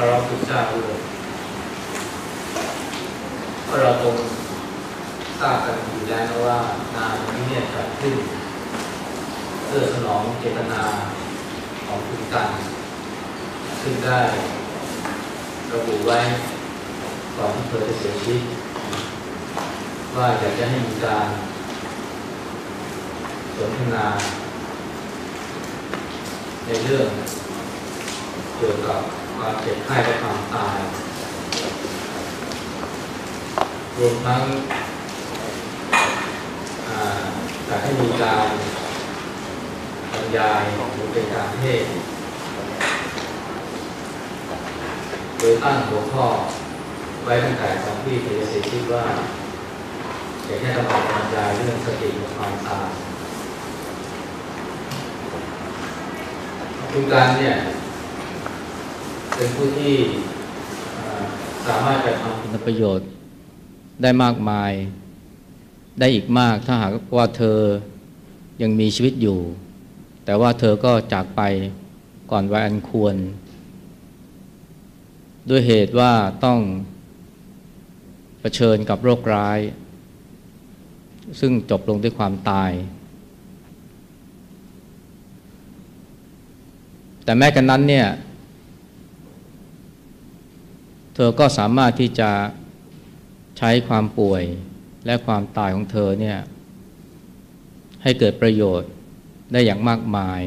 ารพพุทธเจ้าด้วยเพราะเราคงทราบกันอยู่แล้วนะว่างานนี้เนี่ยจัดขึ้นเพื่อสนองเจตนาของคุณกันซึ่งได้ระบุไว้ก่อนที่เธอจะเสียชีวิตว่าอยากจะให้มีการสนทนาในเรื่องเกี่ยวกับความเจ็บไข้และความตายรวมทั้งอยากให้มีการบรรยายหรือเป็นการเทศน์โดยตั้งหัวข้อไว้ตั้งแต่ก่อนที่เธอจะเสียชีวิตว่าอยากให้เราบรรยายเรื่องสติกับความตายคุณการเนี่ยเป็นผู้ที่สามารถจะทำคุณประโยชน์ได้มากมายได้อีกมากถ้าหากว่าเธอยังมีชีวิตอยู่แต่ว่าเธอก็จากไปก่อนวัยอันควรด้วยเหตุว่าต้องเผชิญกับโรคร้ายซึ่งจบลงด้วยความตายแต่แม้กระนั้นเนี่ยเธอก็สามารถที่จะใช้ความป่วยและความตายของเธอเนี่ยให้เกิดประโยชน์ได้อย่างมากมาย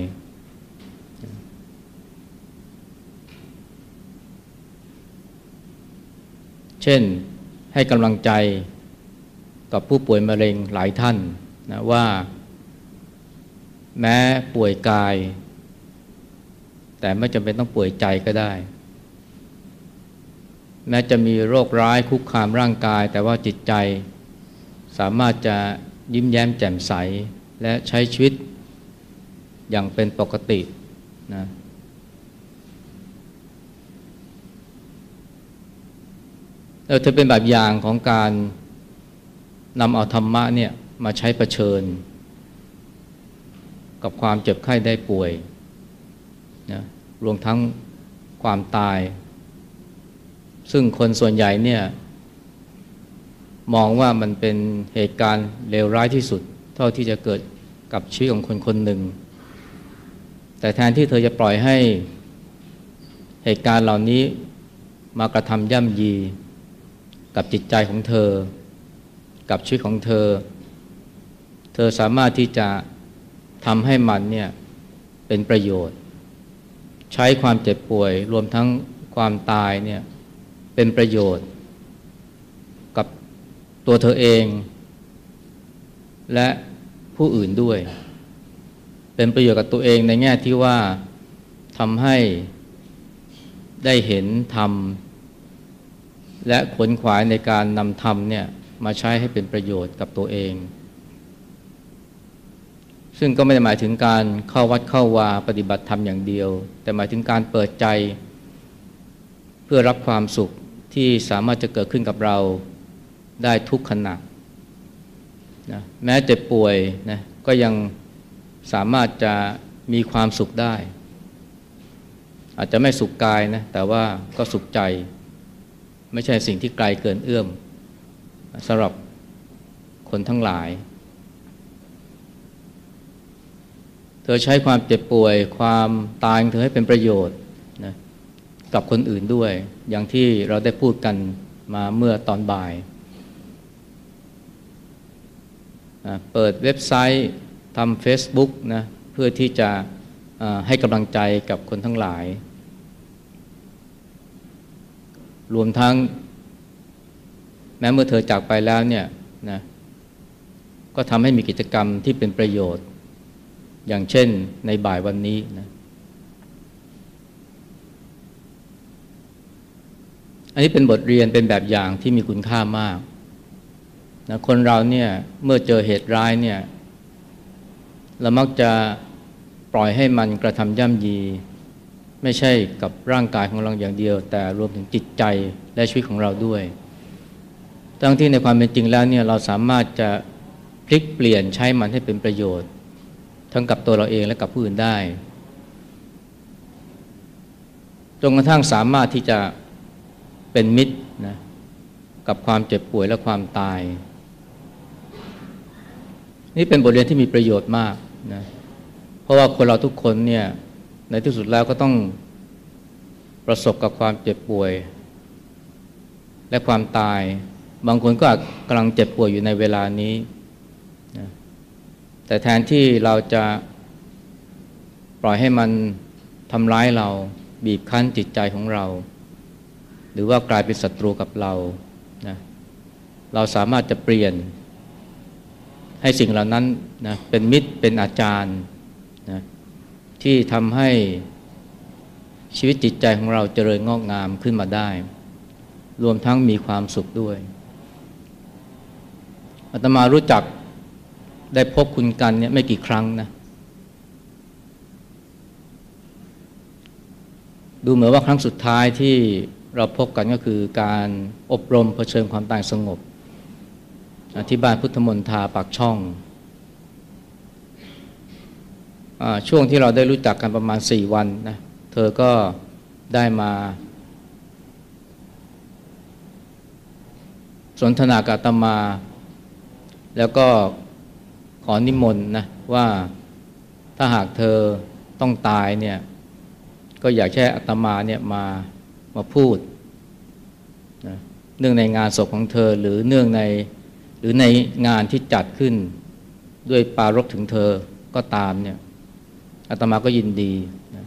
เช่นให้กำลังใจกับผู้ป่วยมะเร็งหลายท่านนะว่าแม้ป่วยกายแต่ไม่จำเป็นต้องป่วยใจก็ได้แม้จะมีโรคร้ายคุกคามร่างกายแต่ว่าจิตใจสามารถจะยิ้มแย้มแจ่มใสและใช้ชีวิตอย่างเป็นปกตินะเธอเป็นแบบอย่างของการนำเอาธรรมะเนี่ยมาใช้เผชิญกับความเจ็บไข้ได้ป่วยนะรวมทั้งความตายซึ่งคนส่วนใหญ่เนี่ยมองว่ามันเป็นเหตุการณ์เลวร้ายที่สุดเท่าที่จะเกิดกับชีวิตของคนคนหนึ่งแต่แทนที่เธอจะปล่อยให้เหตุการณ์เหล่านี้มากระทำย่ำยีกับจิตใจของเธอกับชีวิตของเธอเธอสามารถที่จะทำให้มันเนี่ยเป็นประโยชน์ใช้ความเจ็บป่วยรวมทั้งความตายเนี่ยเป็นประโยชน์กับตัวเธอเองและผู้อื่นด้วยเป็นประโยชน์กับตัวเองในแง่ที่ว่าทำให้ได้เห็นธรรมและขวนขวายในการนำธรรมเนี่ยมาใช้ให้เป็นประโยชน์กับตัวเองซึ่งก็ไม่ได้หมายถึงการเข้าวัดเข้าวาปฏิบัติธรรมอย่างเดียวแต่หมายถึงการเปิดใจเพื่อรับความสุขที่สามารถจะเกิดขึ้นกับเราได้ทุกขณะนะแม้เจ็บป่วยนะก็ยังสามารถจะมีความสุขได้อาจจะไม่สุขกายนะแต่ว่าก็สุขใจไม่ใช่สิ่งที่ไกลเกินเอื้อมสำหรับคนทั้งหลายเธอใช้ความเจ็บป่วยความตายของเธอให้เป็นประโยชน์นะกับคนอื่นด้วยอย่างที่เราได้พูดกันมาเมื่อตอนบ่ายเปิดเว็บไซต์ทำ Facebook นะเพื่อที่จะให้กำลังใจกับคนทั้งหลายรวมทั้งแม้เมื่อเธอจากไปแล้วเนี่ยนะก็ทำให้มีกิจกรรมที่เป็นประโยชน์อย่างเช่นในบ่ายวันนี้นะอันนี้เป็นบทเรียนเป็นแบบอย่างที่มีคุณค่ามากนะคนเราเนี่ยเมื่อเจอเหตุร้ายเนี่ยเรามักจะปล่อยให้มันกระทำย่ำยีไม่ใช่กับร่างกายของเราอย่างเดียวแต่รวมถึงจิตใจและชีวิตของเราด้วยทั้งที่ในความเป็นจริงแล้วเนี่ยเราสามารถจะพลิกเปลี่ยนใช้มันให้เป็นประโยชน์ทั้งกับตัวเราเองและกับผู้อื่นได้จนกระทั่งสามารถที่จะเป็นมิตรนะกับความเจ็บป่วยและความตายนี่เป็นบทเรียนที่มีประโยชน์มากนะเพราะว่าคนเราทุกคนเนี่ยในที่สุดแล้วก็ต้องประสบกับความเจ็บป่วยและความตายบางคนก็กำลังเจ็บป่วยอยู่ในเวลานี้นะแต่แทนที่เราจะปล่อยให้มันทำร้ายเราบีบคั้นจิตใจของเราหรือว่ากลายเป็นศัตรูกับเรานะเราสามารถจะเปลี่ยนให้สิ่งเหล่านั้นนะเป็นมิตรเป็นอาจารย์นะที่ทำให้ชีวิตจิตใจของเราเจริญงอกงามขึ้นมาได้รวมทั้งมีความสุขด้วยอาตมารู้จักได้พบคุณกันเนี่ยไม่กี่ครั้งนะดูเหมือนว่าครั้งสุดท้ายที่เราพบกันก็คือการอบรมเผชิญความตายสงบที่บ้านพุทธมณฑาปากช่องช่วงที่เราได้รู้จักกันประมาณ4 วันนะเธอก็ได้มาสนทนากับอาตมาแล้วก็ขอนิมนต์นะว่าถ้าหากเธอต้องตายเนี่ยก็อยากให้อาตมาเนี่ยมาพูดนะเนื่องในงานศพของเธอหรือเนื่องในงานที่จัดขึ้นด้วยปรารภถึงเธอก็ตามเนี่ยอาตมาก็ยินดีนะ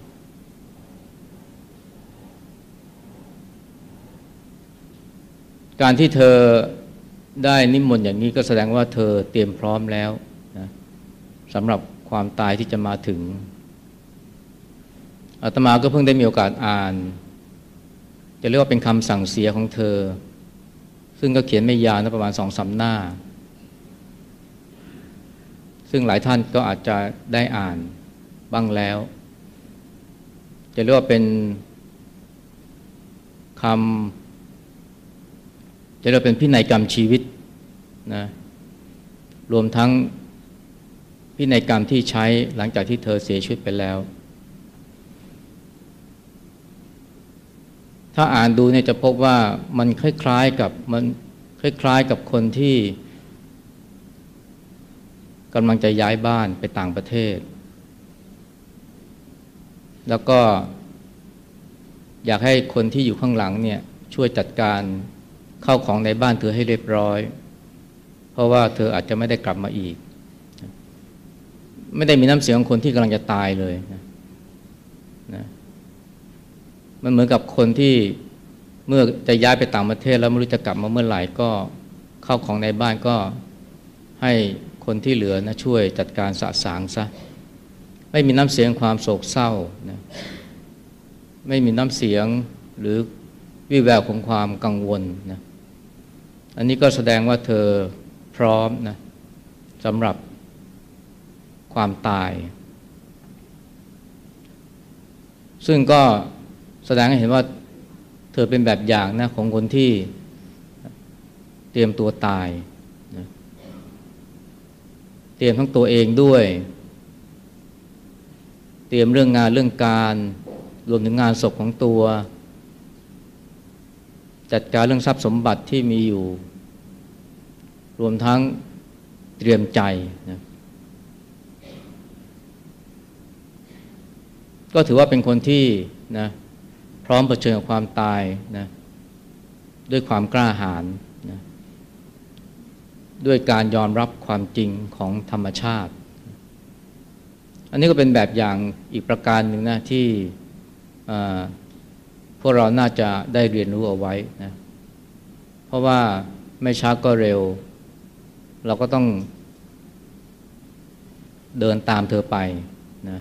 การที่เธอได้นิมนต์อย่างนี้ก็แสดงว่าเธอเตรียมพร้อมแล้วนะสำหรับความตายที่จะมาถึงอาตมาก็เพิ่งได้มีโอกาสอ่านจะเรียกว่าเป็นคำสั่งเสียของเธอซึ่งก็เขียนไม่ยาวนะประมาณ2-3 หน้าซึ่งหลายท่านก็อาจจะได้อ่านบ้างแล้วจะเรียกว่าเป็นคำจะเรียกว่าเป็นพินัยกรรมชีวิตนะรวมทั้งพินัยกรรมที่ใช้หลังจากที่เธอเสียชีวิตไปแล้วถ้าอ่านดูเนี่ยจะพบว่ามันคล้ายๆกับคนที่กำลังจะย้ายบ้านไปต่างประเทศแล้วก็อยากให้คนที่อยู่ข้างหลังเนี่ยช่วยจัดการเข้าของในบ้านเธอให้เรียบร้อยเพราะว่าเธออาจจะไม่ได้กลับมาอีกไม่ได้มีน้ำเสียงของคนที่กำลังจะตายเลยนะมันเหมือนกับคนที่เมื่อจะย้ายไปต่างประเทศแล้วไม่รู้จะกลับมาเมื่อไหร่ก็เข้าของในบ้านก็ให้คนที่เหลือนะช่วยจัดการสะสางซะไม่มีน้ำเสียงความโศกเศร้านะไม่มีน้ำเสียงหรือวิแววของความกังวลนะอันนี้ก็แสดงว่าเธอพร้อมนะสำหรับความตายซึ่งก็แสดงให้เห็นว่าเธอเป็นแบบอย่างนะของคนที่เตรียมตัวตายนะเตรียมทั้งตัวเองด้วยเตรียมเรื่องงานเรื่องการรวมถึงงานศพของตัวจัดการเรื่องทรัพย์สมบัติที่มีอยู่รวมทั้งเตรียมใจนะก็ถือว่าเป็นคนที่นะพร้อมเผชิญกับความตายนะด้วยความกล้าหาญนะด้วยการยอมรับความจริงของธรรมชาติอันนี้ก็เป็นแบบอย่างอีกประการหนึ่งนะที่พวกเราน่าจะได้เรียนรู้เอาไว้นะเพราะว่าไม่ช้าก็เร็วเราก็ต้องเดินตามเธอไปนะ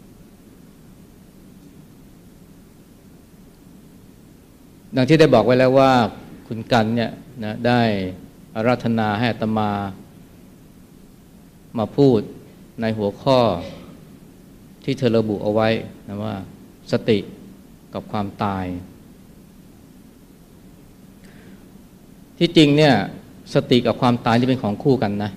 ดังที่ได้บอกไว้แล้วว่าคุณกันเนี่ยนะได้อาราธนาให้อาตมาพูดในหัวข้อที่เธอระบุเอาไว้นะว่าสติกับความตายที่จริงเนี่ยสติกับความตายที่เป็นของคู่กันนะ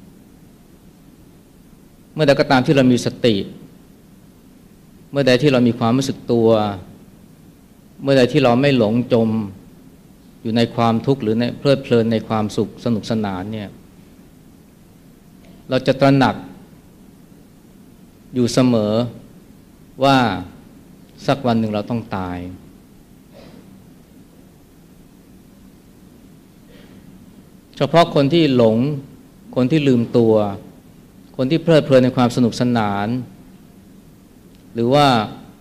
เมื่อใดก็ตามที่เรามีสติเมื่อใดที่เรามีความรู้สึกตัวเมื่อใดที่เราไม่หลงจมอยู่ในความทุกข์หรือในเพลิดเพลินในความสุขสนุกสนานเนี่ยเราจะตระหนักอยู่เสมอว่าสักวันหนึ่งเราต้องตายเฉพาะคนที่หลงคนที่ลืมตัวคนที่เพลิดเพลินในความสนุกสนานหรือว่า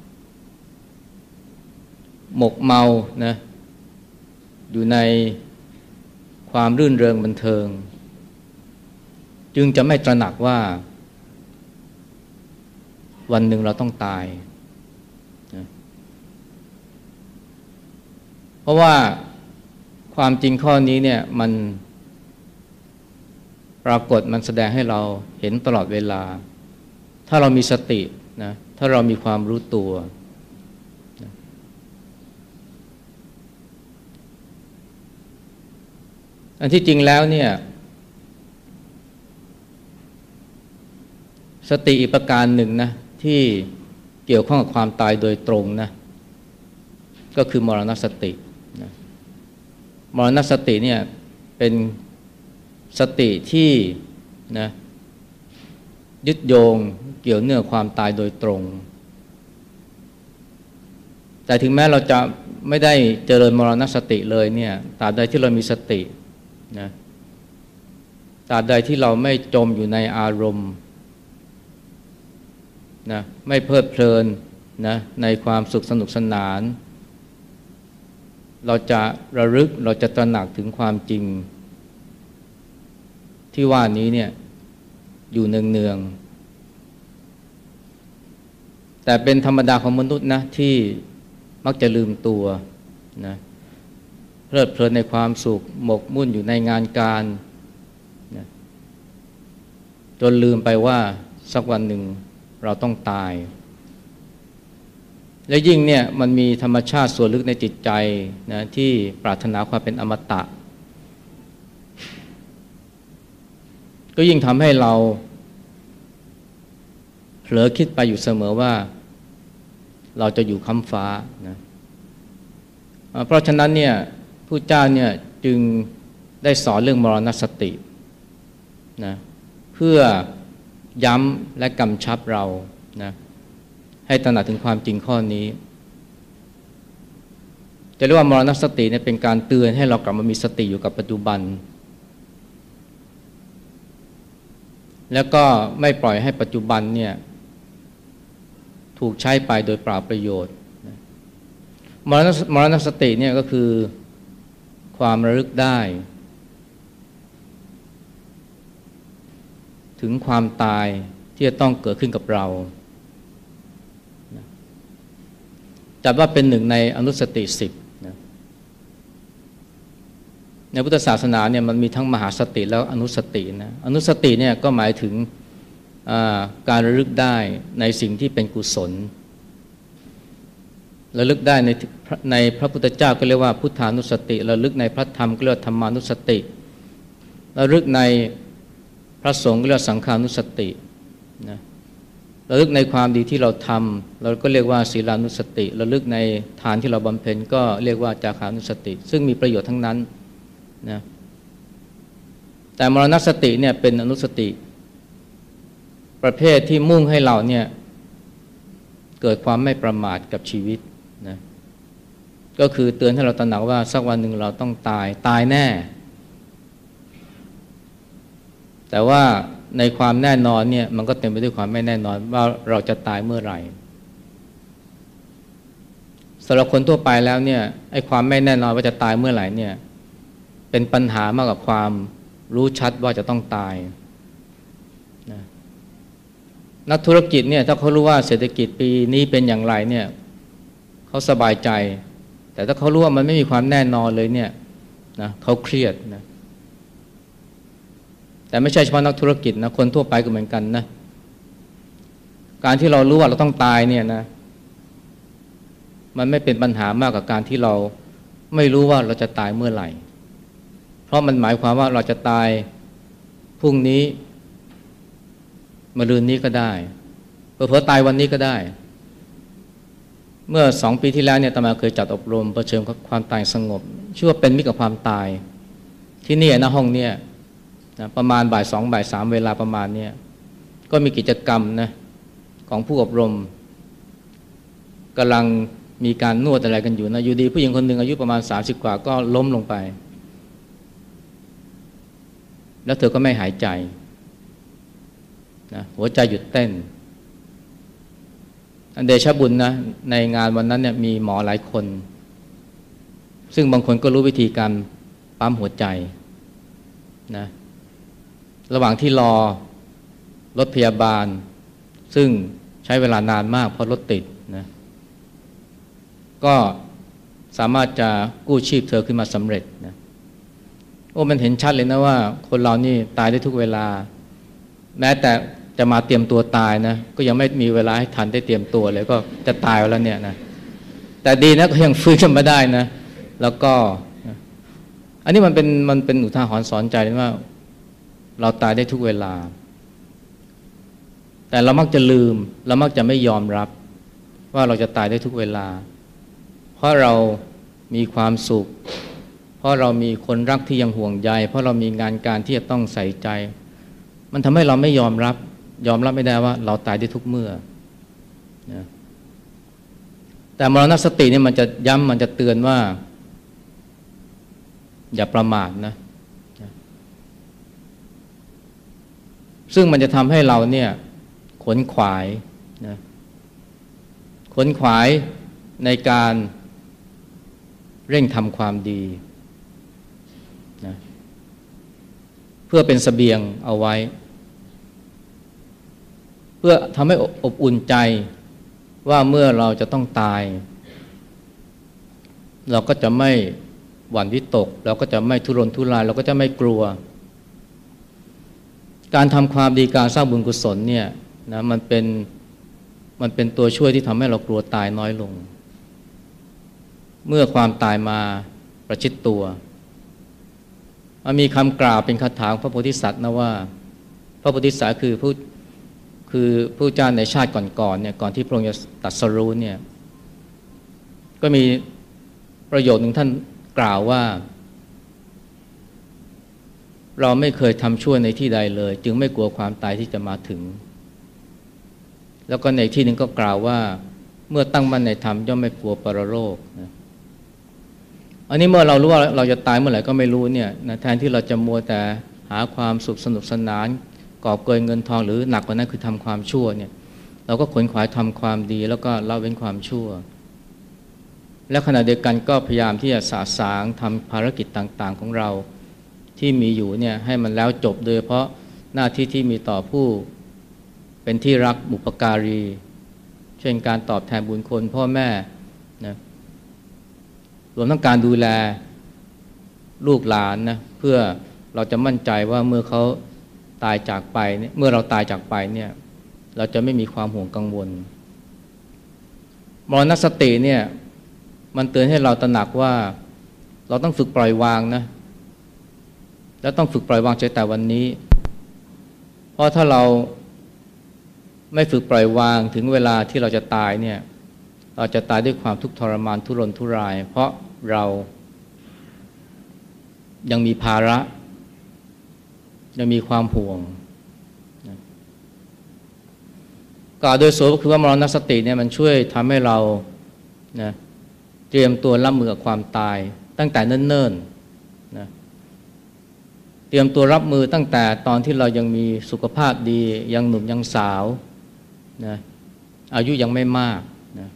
หมกเมานะอยู่ในความรื่นเริงบันเทิงจึงจะไม่ตระหนักว่าวันหนึ่งเราต้องตายนะเพราะว่าความจริงข้อนี้เนี่ยมันปรากฏมันแสดงให้เราเห็นตลอดเวลาถ้าเรามีสตินะถ้าเรามีความรู้ตัวนะอันที่จริงแล้วเนี่ยสติอีกประการหนึ่งนะที่เกี่ยวข้องกับความตายโดยตรงนะก็คือมรณสตินะมรณสติเนี่ยเป็นสติที่นะยึดโยงเกี่ยวเนื่องความตายโดยตรงแต่ถึงแม้เราจะไม่ได้เจริญมรณสติเลยเนี่ยตราบใดที่เรามีสตินะตราบใดที่เราไม่จมอยู่ในอารมณ์นะไม่เพลิดเพลินนะในความสุขสนุกสนานเราจะระลึกเราจะตระหนักถึงความจริงที่ว่านี้เนี่ยอยู่เนืองๆแต่เป็นธรรมดาของมนุษย์นะที่มักจะลืมตัวนะเพลิดเพลินในความสุขหมกมุ่นอยู่ในงานการนะจนลืมไปว่าสักวันหนึ่งเราต้องตายและยิ่งเนี่ยมันมีธรรมชาติส่วนลึกในจิตใจนะที่ปรารถนาความเป็นอมตะก็ยิ่งทำให้เราเผลอคิดไปอยู่เสมอว่าเราจะอยู่ค้ำฟ้านะเพราะฉะนั้นเนี่ยผู้เจ้าเนี่ยจึงได้สอนเรื่องมรณสตินะเพื่อย้ำและกำชับเรานะให้ตระหนักถึงความจริงข้อนี้จะเรียกว่ามรณสติเนี่ยเป็นการเตือนให้เรากลับมามีสติอยู่กับปัจจุบันแล้วก็ไม่ปล่อยให้ปัจจุบันเนี่ยถูกใช้ไปโดยเปล่าประโยชน์มรณสติเนี่ยก็คือความระลึกได้ถึงความตายที่จะต้องเกิดขึ้นกับเราจัดว่าเป็นหนึ่งในอนุสติ10นะในพุทธศาสนาเนี่ยมันมีทั้งมหาสติแล้วอนุสตินะอนุสติเนี่ยก็หมายถึงการระลึกได้ในสิ่งที่เป็นกุศลระลึกได้ในพระพุทธเจ้าก็เรียกว่าพุทธานุสติระลึกในพระธรรมก็เรียกว่าธรรมานุสติระลึกในพระสงฆ์ก็เรียกว่าสังฆานุสตินะระลึกในความดีที่เราทำเราก็เรียกว่าศีลานุสติระลึกในทานที่เราบำเพ็ญก็เรียกว่าจาคานุสติซึ่งมีประโยชน์ทั้งนั้นนะแต่มรณสติเนี่ยเป็นอนุสติประเภทที่มุ่งให้เราเนี่ยเกิดความไม่ประมาทกับชีวิตนะก็คือเตือนให้เราตระหนักว่าสักวันหนึ่งเราต้องตายแน่แต่ว่าในความแน่นอนเนี่ยมันก็เต็มไปด้วยความไม่แน่นอนว่าเราจะตายเมื่อไหร่สำหรับคนทั่วไปแล้วเนี่ยไอ้ความไม่แน่นอนว่าจะตายเมื่อไหร่เนี่ยเป็นปัญหามากกว่าความรู้ชัดว่าจะต้องตายนะนักธุรกิจเนี่ยถ้าเขารู้ว่าเศรษฐกิจปีนี้เป็นอย่างไรเนี่ยเขาสบายใจแต่ถ้าเขารู้ว่ามันไม่มีความแน่นอนเลยเนี่ยนะเขาเครียดนะแต่ไม่ใช่เฉพาะนักธุรกิจนะคนทั่วไปก็เหมือนกันนะการที่เรารู้ว่าเราต้องตายเนี่ยนะมันไม่เป็นปัญหามากกว่าการที่เราไม่รู้ว่าเราจะตายเมื่อไหร่เพราะมันหมายความว่าเราจะตายพรุ่งนี้มะรืนนี้ก็ได้เผลอๆตายวันนี้ก็ได้เมื่อ2 ปีที่แล้วเนี่ยอาตมาเคยจัดอบรมเผชิญกับความตายสงบชื่อว่าเป็นมิตรกับความตายที่นี่นะห้องเนี่ยนะประมาณบ่าย 2บ่าย 3เวลาประมาณเนี่ยก็มีกิจกรรมนะของผู้อบรมกำลังมีการนวดอะไรกันอยู่นะอยู่ดีผู้หญิงคนหนึ่งอายุประมาณ30กว่าก็ล้มลงไปแล้วเธอก็ไม่หายใจนะหัวใจหยุดเต้นอันเดชะบุญนะในงานวันนั้นเนี่ยมีหมอหลายคนซึ่งบางคนก็รู้วิธีการปั๊มหัวใจนะระหว่างที่รอรถพยาบาลซึ่งใช้เวลานานมากเพราะรถติดนะก็สามารถจะกู้ชีพเธอขึ้นมาสำเร็จนะโอ้มันเห็นชัดเลยนะว่าคนเรานี่ตายได้ทุกเวลาแม้แต่จะมาเตรียมตัวตายนะก็ยังไม่มีเวลาให้ทันได้เตรียมตัวเลยก็จะตายแล้วเนี่ยนะแต่ดีนะก็ยังฟื้นขึ้นมาได้นะแล้วก็อันนี้มันเป็นอุทาหรณ์สอนใจเลยว่าเราตายได้ทุกเวลาแต่เรามักจะลืมเรามักจะไม่ยอมรับว่าเราจะตายได้ทุกเวลาเพราะเรามีความสุขเพราะเรามีคนรักที่ยังห่วงใยเพราะเรามีงานการที่จะต้องใส่ใจมันทำให้เราไม่ยอมรับไม่ได้ว่าเราตายได้ทุกเมื่อนะแต่มรณสติเนี่ยมันจะย้ำมันจะเตือนว่าอย่าประมาทนะซึ่งมันจะทำให้เราเนี่ยขวนขวายนะขวนขวายในการเร่งทำความดีนะเพื่อเป็นเสบียงเอาไว้เพื่อทำให้อบอุ่นใจว่าเมื่อเราจะต้องตายเราก็จะไม่หวั่นวิตกเราก็จะไม่ทุรนทุรายเราก็จะไม่กลัวการทำความดีการสร้างบุญกุศลเนี่ยนะมันเป็นตัวช่วยที่ทำให้เรากลัวตายน้อยลงเมื่อความตายมาประชิดตัวมีคำกล่าวเป็นคาถาพระโพธิสัตว์นะว่าพระโพธิสัตว์คือผู้เจ้าในชาติก่อนๆเนี่ยก่อนที่พระองค์จะตรัสรู้เนี่ยก็มีประโยคนึงท่านกล่าวว่าเราไม่เคยทำชั่วในที่ใดเลยจึงไม่กลัวความตายที่จะมาถึงแล้วก็ในที่นึงก็กล่าวว่าเมื่อตั้งมั่นในธรรมย่อมไม่กลัวปรโลกนะอันนี้เมื่อเรารู้ว่าเราจะตายเมื่อไหร่ก็ไม่รู้เนี่ยนะแทนที่เราจะมัวแต่หาความสุขสนุกสนานกอบเกยเงินทองหรือหนักกว่านั้นคือทำความชั่วเนี่ยเราก็ขวนขวายทำความดีแล้วก็ละเว้นความชั่วและขณะเดียวกันก็พยายามที่จะสะสางทำภารกิจต่างๆของเราที่มีอยู่เนี่ยให้มันแล้วจบโดยเฉพาะหน้าที่ที่มีต่อผู้เป็นที่รักบุปการีเช่นการตอบแทนบุญคุณพ่อแม่นะรวมทั้งการดูแลลูกหลานนะเพื่อเราจะมั่นใจว่าเมื่อเขาตายจากไปเนี่ยเมื่อเราตายจากไปเนี่ยเราจะไม่มีความห่วงกังวลมรณสติเนี่ยมันเตือนให้เราตระหนักว่าเราต้องฝึกปล่อยวางนะแล้วต้องฝึกปล่อยวางใจแต่วันนี้เพราะถ้าเราไม่ฝึกปล่อยวางถึงเวลาที่เราจะตายเนี่ยเราจะตายด้วยความทุกข์ทรมานทุรนทุรายเพราะเรายังมีภาระยังมีความห่วงกล่าวโดยสรุปก็คือว่ามรณสติเนี่ยมันช่วยทำให้เรานะเตรียมตัวรับมือกับความตายตั้งแต่เนิ่นๆนะเตรียมตัวรับมือตั้งแต่ตอนที่เรายังมีสุขภาพดียังหนุ่มยังสาวนะอายุยังไม่มากนะ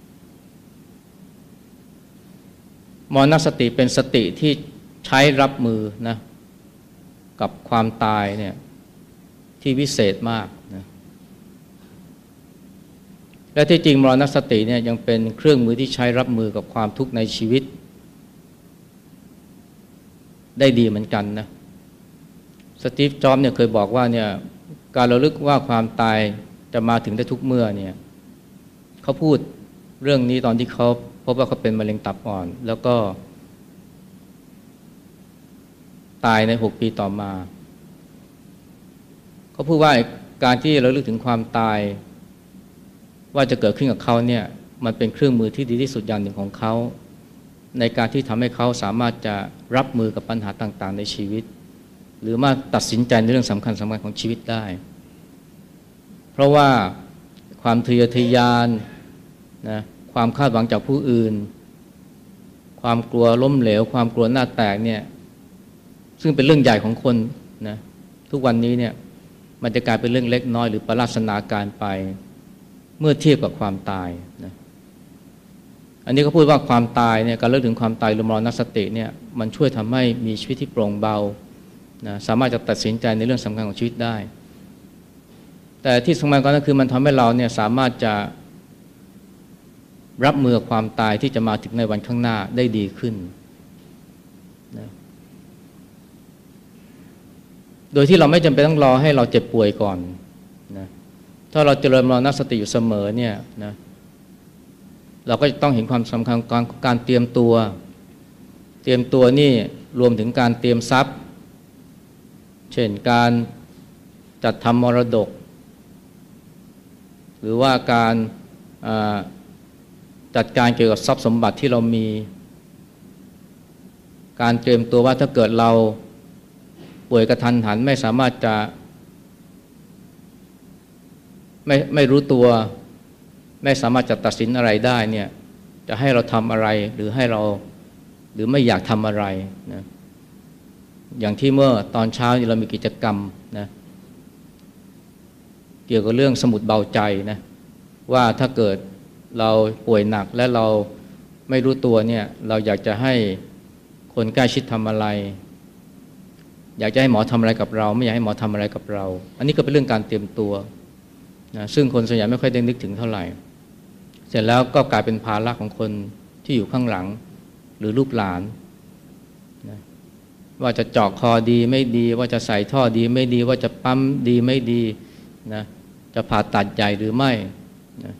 มรณสติเป็นสติที่ใช้รับมือนะกับความตายเนี่ยที่วิเศษมากนะและที่จริงมรณสติเนี่ยยังเป็นเครื่องมือที่ใช้รับมือกับความทุกข์ในชีวิตได้ดีเหมือนกันนะสตีฟ จ็อบส์เนี่ยเคยบอกว่าเนี่ยการระลึกว่าความตายจะมาถึงได้ทุกเมื่อเนี่ยเขาพูดเรื่องนี้ตอนที่เขาพบว่าเขาเป็นมะเร็งตับอ่อนแล้วก็ตายใน6 ปีต่อมาเขาพูดว่าการที่ระลึกถึงความตายว่าจะเกิดขึ้นกับเขาเนี่ยมันเป็นเครื่องมือที่ดีที่สุดอย่างหนึ่งของเขาในการที่ทำให้เขาสามารถจะรับมือกับปัญหาต่างๆในชีวิตหรือมาตัดสินใจในเรื่องสำคัญของชีวิตได้เพราะว่าความทะเยอทะยานนะความคาดหวังจากผู้อื่นความกลัวล้มเหลวความกลัวหน้าแตกเนี่ยซึ่งเป็นเรื่องใหญ่ของคนนะทุกวันนี้เนี่ยมันจะกลายเป็นเรื่องเล็กน้อยหรือประหลาดนาการไปเมื่อเทียบกับความตายนะอันนี้ก็พูดว่าความตายเนี่ยการเลิกถึงความตายหรือมรณสติเนี่ยมันช่วยทำให้มีชีวิตที่โปร่งเบานะสามารถจะตัดสินใจในเรื่องสำคัญของชีวิตได้แต่ที่สำคัญกว่านั้นคือมันทำให้เราเนี่ยสามารถจะรับมือกับความตายที่จะมาถึงในวันข้างหน้าได้ดีขึ้นนะโดยที่เราไม่จำเป็นต้องรอให้เราเจ็บป่วยก่อนนะถ้าเราเจริญมรณสติอยู่เสมอเนี่ยนะเราก็จะต้องเห็นความสำคัญของการเตรียมตัวนี่รวมถึงการเตรียมทรัพย์เช่นการจัดทำมรดกหรือว่าการจัดการเกี่ยวกับทรัพย์สมบัติที่เรามีการเตรียมตัวว่าถ้าเกิดเราป่วยกระทันหันไม่สามารถจะไม่รู้ตัวไม่สามารถจะตัดสินอะไรได้เนี่ยจะให้เราทำอะไรหรือไม่อยากทำอะไรนะอย่างที่เมื่อตอนเช้าเรามีกิจกรรมนะเกี่ยวกับเรื่องสมุดเบาใจนะว่าถ้าเกิดเราป่วยหนักและเราไม่รู้ตัวเนี่ยเราอยากจะให้คนใกล้ชิดทำอะไรอยากจะให้หมอทำอะไรกับเราไม่อยากให้หมอทำอะไรกับเราอันนี้ก็เป็นเรื่องการเตรียมตัวนะซึ่งคนส่วนใหญ่ไม่ค่อยได้นึกถึงเท่าไหร่เสร็จแล้วก็กลายเป็นภาระของคนที่อยู่ข้างหลังหรือลูกหลานนะว่าจะเจาะคอดีไม่ดีว่าจะใส่ท่อดีไม่ดีว่าจะปั๊มดีไม่ดีนะจะผ่าตัดใหญ่หรือไม่นะ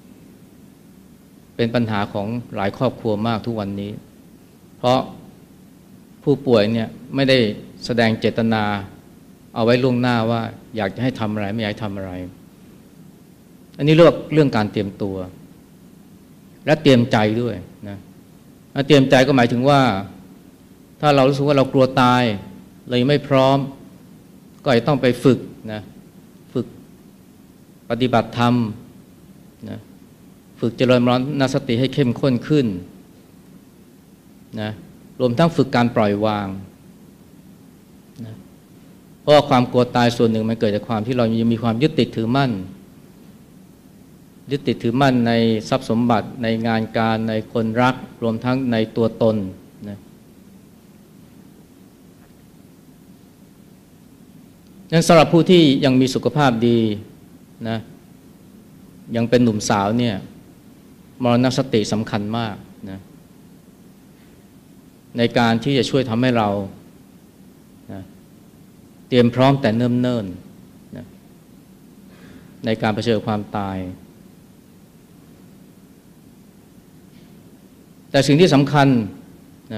เป็นปัญหาของหลายครอบครัวมากทุกวันนี้เพราะผู้ป่วยเนี่ยไม่ได้แสดงเจตนาเอาไว้ล่วงหน้าว่าอยากจะให้ทำอะไรไม่อยากให้ทำอะไรอันนี้เรื่องการเตรียมตัวและเตรียมใจด้วยนะเตรียมใจก็หมายถึงว่าถ้าเรารู้สึกว่าเรากลัวตายเลยไม่พร้อมก็จะต้องไปฝึกนะฝึกปฏิบัติธรรมนะฝึกเจริญมรณสติให้เข้มข้นขึ้นนะรวมทั้งฝึกการปล่อยวางนะเพราะว่าความกลัวตายส่วนหนึ่งมันเกิดจากความที่เรายังมีความยึดติดถือมั่นในทรัพย์สมบัติในงานการในคนรักรวมทั้งในตัวตนนะงั้นสำหรับผู้ที่ยังมีสุขภาพดีนะยังเป็นหนุ่มสาวเนี่ยมรณสติสำคัญมากนะในการที่จะช่วยทำให้เรานะเตรียมพร้อมแต่เนิ่นๆนะในการเผชิญความตายแต่สิ่งที่สำคัญนะ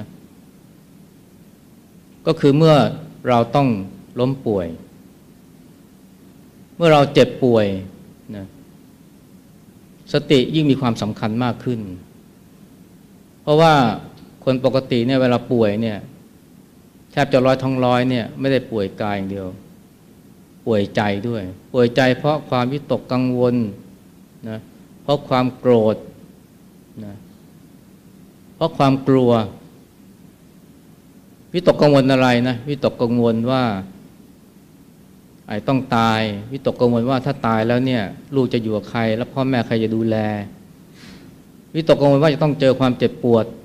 ก็คือเมื่อเราต้องล้มป่วยเมื่อเราเจ็บป่วยนะสติยิ่งมีความสำคัญมากขึ้นเพราะว่าคนปกติเนี่ยเวลาป่วยเนี่ยแทบจะร้อยทั้งร้อยเนี่ยไม่ได้ป่วยกายอย่างเดียวป่วยใจด้วยป่วยใจเพราะความวิตกกังวลนะเพราะความโกรธนะเพราะความกลัววิตกกังวลอะไรนะวิตกกังวลว่าไอ้ต้องตายวิตกกังวลว่าถ้าตายแล้วเนี่ยลูกจะอยู่กับใครแล้วพ่อแม่ใครจะดูแลวิตกกังวลว่าจะต้องเจอความเจ็บปวด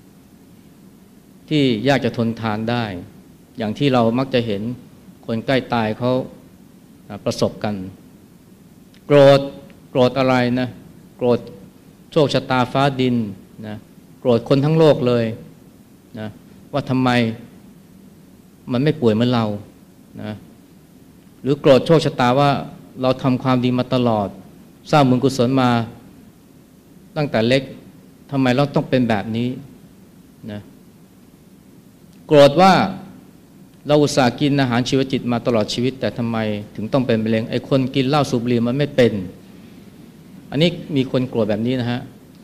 ที่ยากจะทนทานได้อย่างที่เรามักจะเห็นคนใกล้ตายเขาประสบกันโกรธอะไรนะโกรธโชคชะตาฟ้าดินนะโกรธคนทั้งโลกเลยนะว่าทำไมมันไม่ป่วยเหมือนเรานะหรือโกรธโชคชะตาว่าเราทำความดีมาตลอดสร้างบุญกุศลมาตั้งแต่เล็กทำไมเราต้องเป็นแบบนี้นะโกรธว่าเราอุตส่าห์กินอาหารชีวจิตมาตลอดชีวิตแต่ทำไมถึงต้องเป็นมะเร็งไอ้คนกินเหล้าสูบบุหรี่มันไม่เป็นอันนี้มีคนโกรธแบบนี้นะฮะ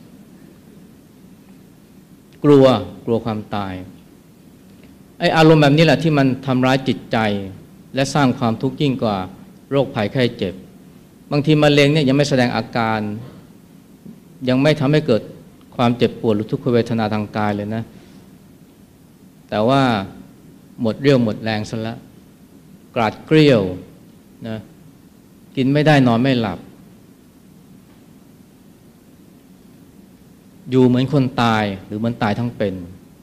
กลัวความตายไอ้อารมณ์แบบนี้แหละที่มันทำร้ายจิตใจและสร้างความทุกข์ยิ่งกว่าโรคภัยไข้เจ็บบางทีมะเร็งเนี่ยยังไม่แสดงอาการยังไม่ทำให้เกิดความเจ็บปวดหรือทุกขเวทนาทางกายเลยนะแต่ว่าหมดเรี่ยวหมดแรงซะแล้วกราดเกรี้ยวนะกินไม่ได้นอนไม่หลับอยู่เหมือนคนตายหรือเหมือนตายทั้งเป็น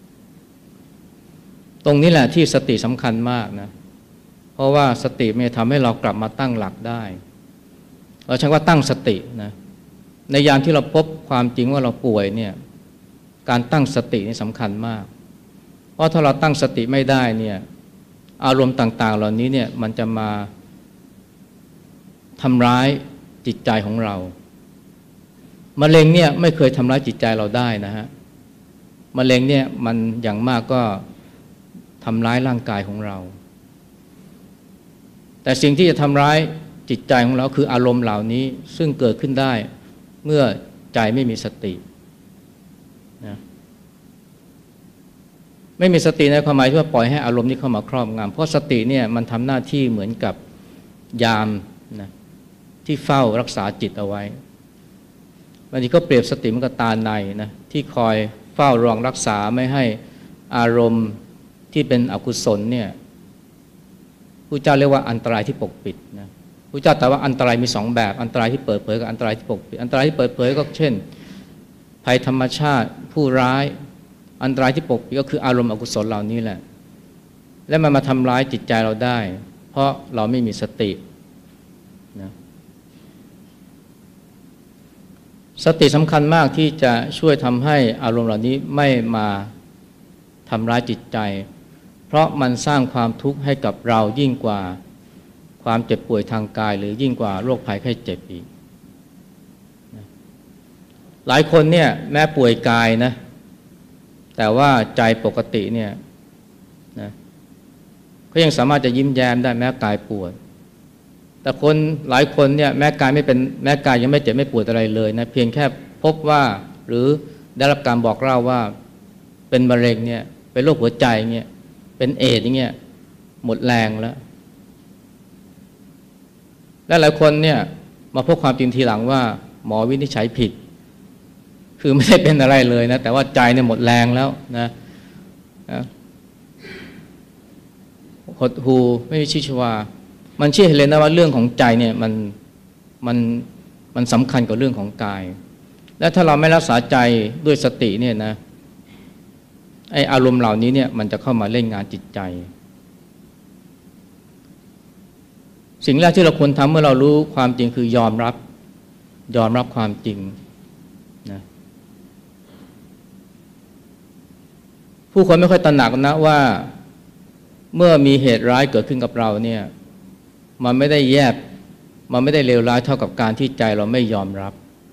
ตรงนี้แหละที่สติสำคัญมากนะเพราะว่าสติมันจะทำให้เรากลับมาตั้งหลักได้เราใช้ว่าตั้งสตินะในยามที่เราพบความจริงว่าเราป่วยเนี่ยการตั้งสตินี่สำคัญมากเพราะถ้าเราตั้งสติไม่ได้เนี่ยอารมณ์ต่างๆเหล่านี้เนี่ยมันจะมาทำร้ายจิตใจของเรามะเร็งเนี่ยไม่เคยทำร้ายจิตใจเราได้นะฮะมะเร็งเนี่ยมันอย่างมากก็ทำร้ายร่างกายของเราแต่สิ่งที่จะทำร้ายจิตใจของเราคืออารมณ์เหล่านี้ซึ่งเกิดขึ้นได้เมื่อใจไม่มีสตินะไม่มีสติในความหมายที่ว่าปล่อยให้อารมณ์นี้เข้ามาครอบงำเพราะสติเนี่ยมันทำหน้าที่เหมือนกับยามนะที่เฝ้ารักษาจิตเอาไว้บางทีก็เปรียบสติเหมือนกับตาในนะที่คอยเฝ้าระวังรักษาไม่ให้อารมณ์ที่เป็นอกุศลเนี่ยพระเจ้าเรียกว่าอันตรายที่ปกปิดนะพระเจ้าแต่ว่าอันตรายมี2แบบอันตรายที่เปิดเผยกับอันตรายที่ปกปิดอันตรายที่เปิดเผยก็เช่นภัยธรรมชาติผู้ร้ายอันตรายที่ปกปิดก็คืออารมณ์อกุศลเหล่านี้แหละและมันมาทำร้ายจิตใจเราได้เพราะเราไม่มีสตินะสติสำคัญมากที่จะช่วยทำให้อารมณ์เหล่านี้ไม่มาทำร้ายจิตใจเพราะมันสร้างความทุกข์ให้กับเรายิ่งกว่าความเจ็บป่วยทางกายหรือยิ่งกว่าโรคภัยไข้เจ็บอีกหลายคนเนี่ยแม้ป่วยกายนะแต่ว่าใจปกติเนี่ยนะก็ยังสามารถจะยิ้มแย้มได้แม้กายปวดแต่คนหลายคนเนี่ยแม้กายยังไม่เจ็บไม่ปวดอะไรเลยนะเพียงแค่พบว่าหรือได้รับการบอกเล่าว่าเป็นมะเร็งเนี่ยเป็นโรคหัวใจเนี่ยเป็นเอดส์อย่างเงี้ยหมดแรงแล้วและหลายคนเนี่ยมาพบความจริงทีหลังว่าหมอวินิจฉัยผิดคือไม่ได้เป็นอะไรเลยนะแต่ว่าใจเนี่ยหมดแรงแล้วนะหดหู่ไม่มีชีวามันชี้ให้เห็นนะว่าเรื่องของใจเนี่ยมันสำคัญกว่าเรื่องของกายและถ้าเราไม่รักษาใจด้วยสติเนี่ยนะไอ้อารมณ์เหล่านี้เนี่ยมันจะเข้ามาเล่นงานจิตใจสิ่งแรกที่เราควรทำเมื่อเรารู้ความจริงคือยอมรับความจริงนะผู้คนไม่ค่อยตระหนักนะว่าเมื่อมีเหตุร้ายเกิดขึ้นกับเราเนี่ยมันไม่ได้เลวร้ายเท่ากับการที่ใจเราไม่ยอมรับ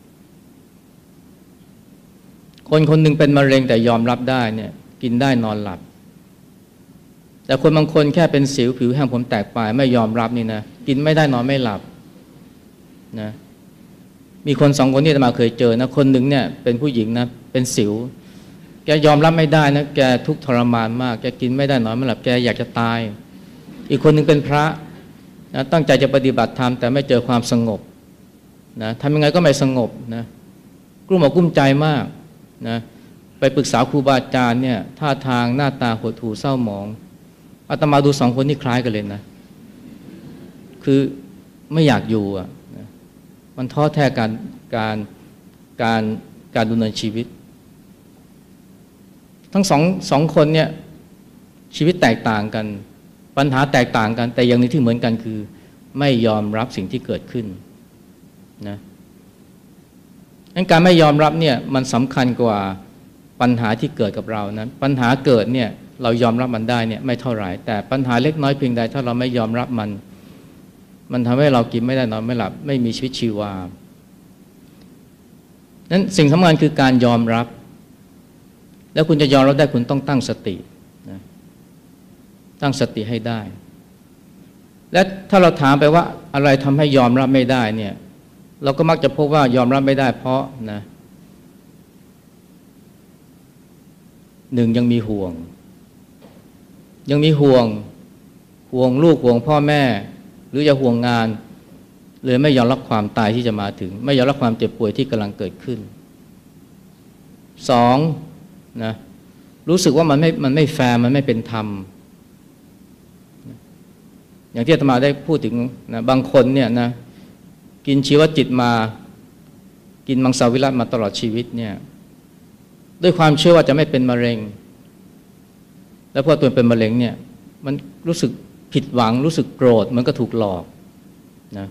คนหนึ่งเป็นมะเร็งแต่ยอมรับได้เนี่ยกินได้นอนหลับแต่คนบางคนแค่เป็นสิวผิวแห้งผมแตกปลายไม่ยอมรับนี่นะกินไม่ได้นอนไม่หลับนะมีคน2 คนที่อาตมาเคยเจอนะคนหนึ่งเนี่ยเป็นผู้หญิงนะเป็นสิวแกยอมรับไม่ได้นะแกทุกข์ทรมานมากแกกินไม่ได้นอนไม่หลับแกอยากจะตายอีกคนหนึ่งเป็นพระนะตั้งใจจะปฏิบัติธรรมแต่ไม่เจอความสงบนะทำยังไงก็ไม่สงบนะกลุ้มอกกลุ้มใจมากนะไปปรึกษาครูบาอาจารย์เนี่ยท่าทางหน้าตาหดหู่เศร้าหมองอาตมาดู2 คนที่คล้ายกันเลยนะคือไม่อยากอยู่อ่ะนะมันท้อแท้การดำเนินชีวิตทั้งสองคนเนี่ยชีวิตแตกต่างกันปัญหาแตกต่างกันแต่อย่างนี้ที่เหมือนกันคือไม่ยอมรับสิ่งที่เกิดขึ้นนะงั้นการไม่ยอมรับเนี่ยมันสำคัญกว่าปัญหาที่เกิดกับเรานะปัญหาเกิดเนี่ยเรายอมรับมันได้เนี่ยไม่เท่าไหร่แต่ปัญหาเล็กน้อยเพียงใดถ้าเราไม่ยอมรับมันทำให้เรากินไม่ได้นอนไม่หลับไม่มีชีวิตชีวานั้นสิ่งสำคัญคือการยอมรับแล้วคุณจะยอมรับได้คุณต้องตั้งสตินะตั้งสติให้ได้และถ้าเราถามไปว่าอะไรทำให้ยอมรับไม่ได้เนี่ยเราก็มักจะพบว่ายอมรับไม่ได้เพราะนะหนึ่งยังมีห่วงห่วงลูกห่วงพ่อแม่หรือจะห่วงงานเลยไม่ยอมรับความตายที่จะมาถึงไม่ยอมรับความเจ็บป่วยที่กำลังเกิดขึ้นสองนะรู้สึกว่ามันไม่แฟร์มันไม่เป็นธรรมอย่างที่อาตมาได้พูดถึงนะบางคนเนี่ยนะกินชีวจิตมากินมังสวิรัติมาตลอดชีวิตเนี่ยด้วยความเชื่อว่าจะไม่เป็นมะเร็งแล้วพอตัวเป็นมะเร็งเนี่ยมันรู้สึกผิดหวังรู้สึกโกรธมันก็ถูกหลอกนะ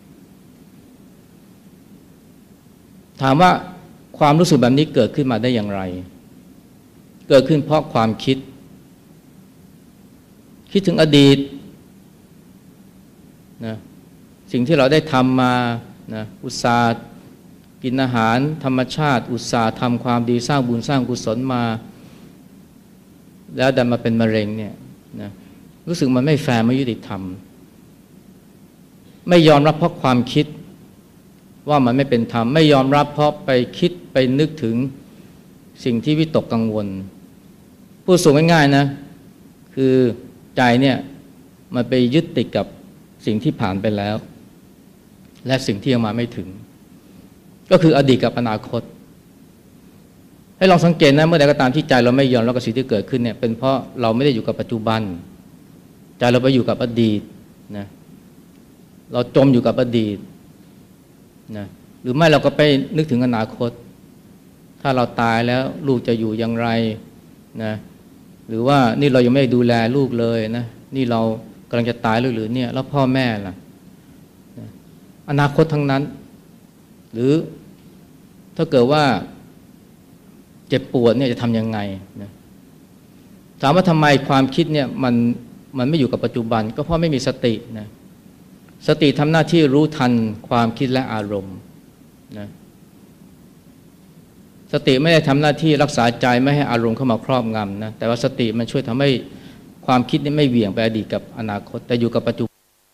ถามว่าความรู้สึกแบบนี้เกิดขึ้นมาได้อย่างไรเกิดขึ้นเพราะความคิดถึงอดีตนะสิ่งที่เราได้ทำมานะอุตสาห์กินอาหารธรรมชาติอุตสาห์ทำความดีสร้างบุญสร้างกุศลมาแล้วดันมาเป็นมะเร็งเนี่ยนะรู้สึกมันไม่แฟร์ไม่ยุติธรรมไม่ยอมรับเพราะความคิดว่ามันไม่เป็นธรรมไม่ยอมรับเพราะไปคิดไปนึกถึงสิ่งที่วิตกกังวลพูดสูงง่ายๆนะคือใจเนี่ยมันไปยึดติดกับสิ่งที่ผ่านไปแล้วและสิ่งที่ยังมาไม่ถึงก็คืออดีตกับอนาคตให้ลองสังเกตนะเมื่อใดก็ตามที่ใจเราไม่ยอมรับกับสิ่งที่เกิดขึ้นเนี่ยเป็นเพราะเราไม่ได้อยู่กับปัจจุบันใจเราไปอยู่กับอดีตนะเราจมอยู่กับอดีตนะหรือไม่เราก็ไปนึกถึงอนาคตถ้าเราตายแล้วลูกจะอยู่อย่างไรนะหรือว่านี่เรายังไม่ได้ดูแลลูกเลยนะนี่เรากำลังจะตายหรือเนี่ยแล้วพ่อแม่ล่ะนะอนาคตทั้งนั้นหรือถ้าเกิดว่าเจ็บปวดเนี่ยจะทำยังไงนะถามว่าทำไมความคิดเนี่ยมันไม่อยู่กับปัจจุบันก็เพราะไม่มีสตินะสติทำหน้าที่รู้ทันความคิดและอารมณ์นะสติไม่ได้ทำหน้าที่รักษาใจไม่ให้อารมณ์เข้ามาครอบงำนะแต่ว่าสติมันช่วยทำให้ความคิดนี่ไม่เหวี่ยงไปอดีตกับอนาคตแต่อยู่กับปัจจุบัน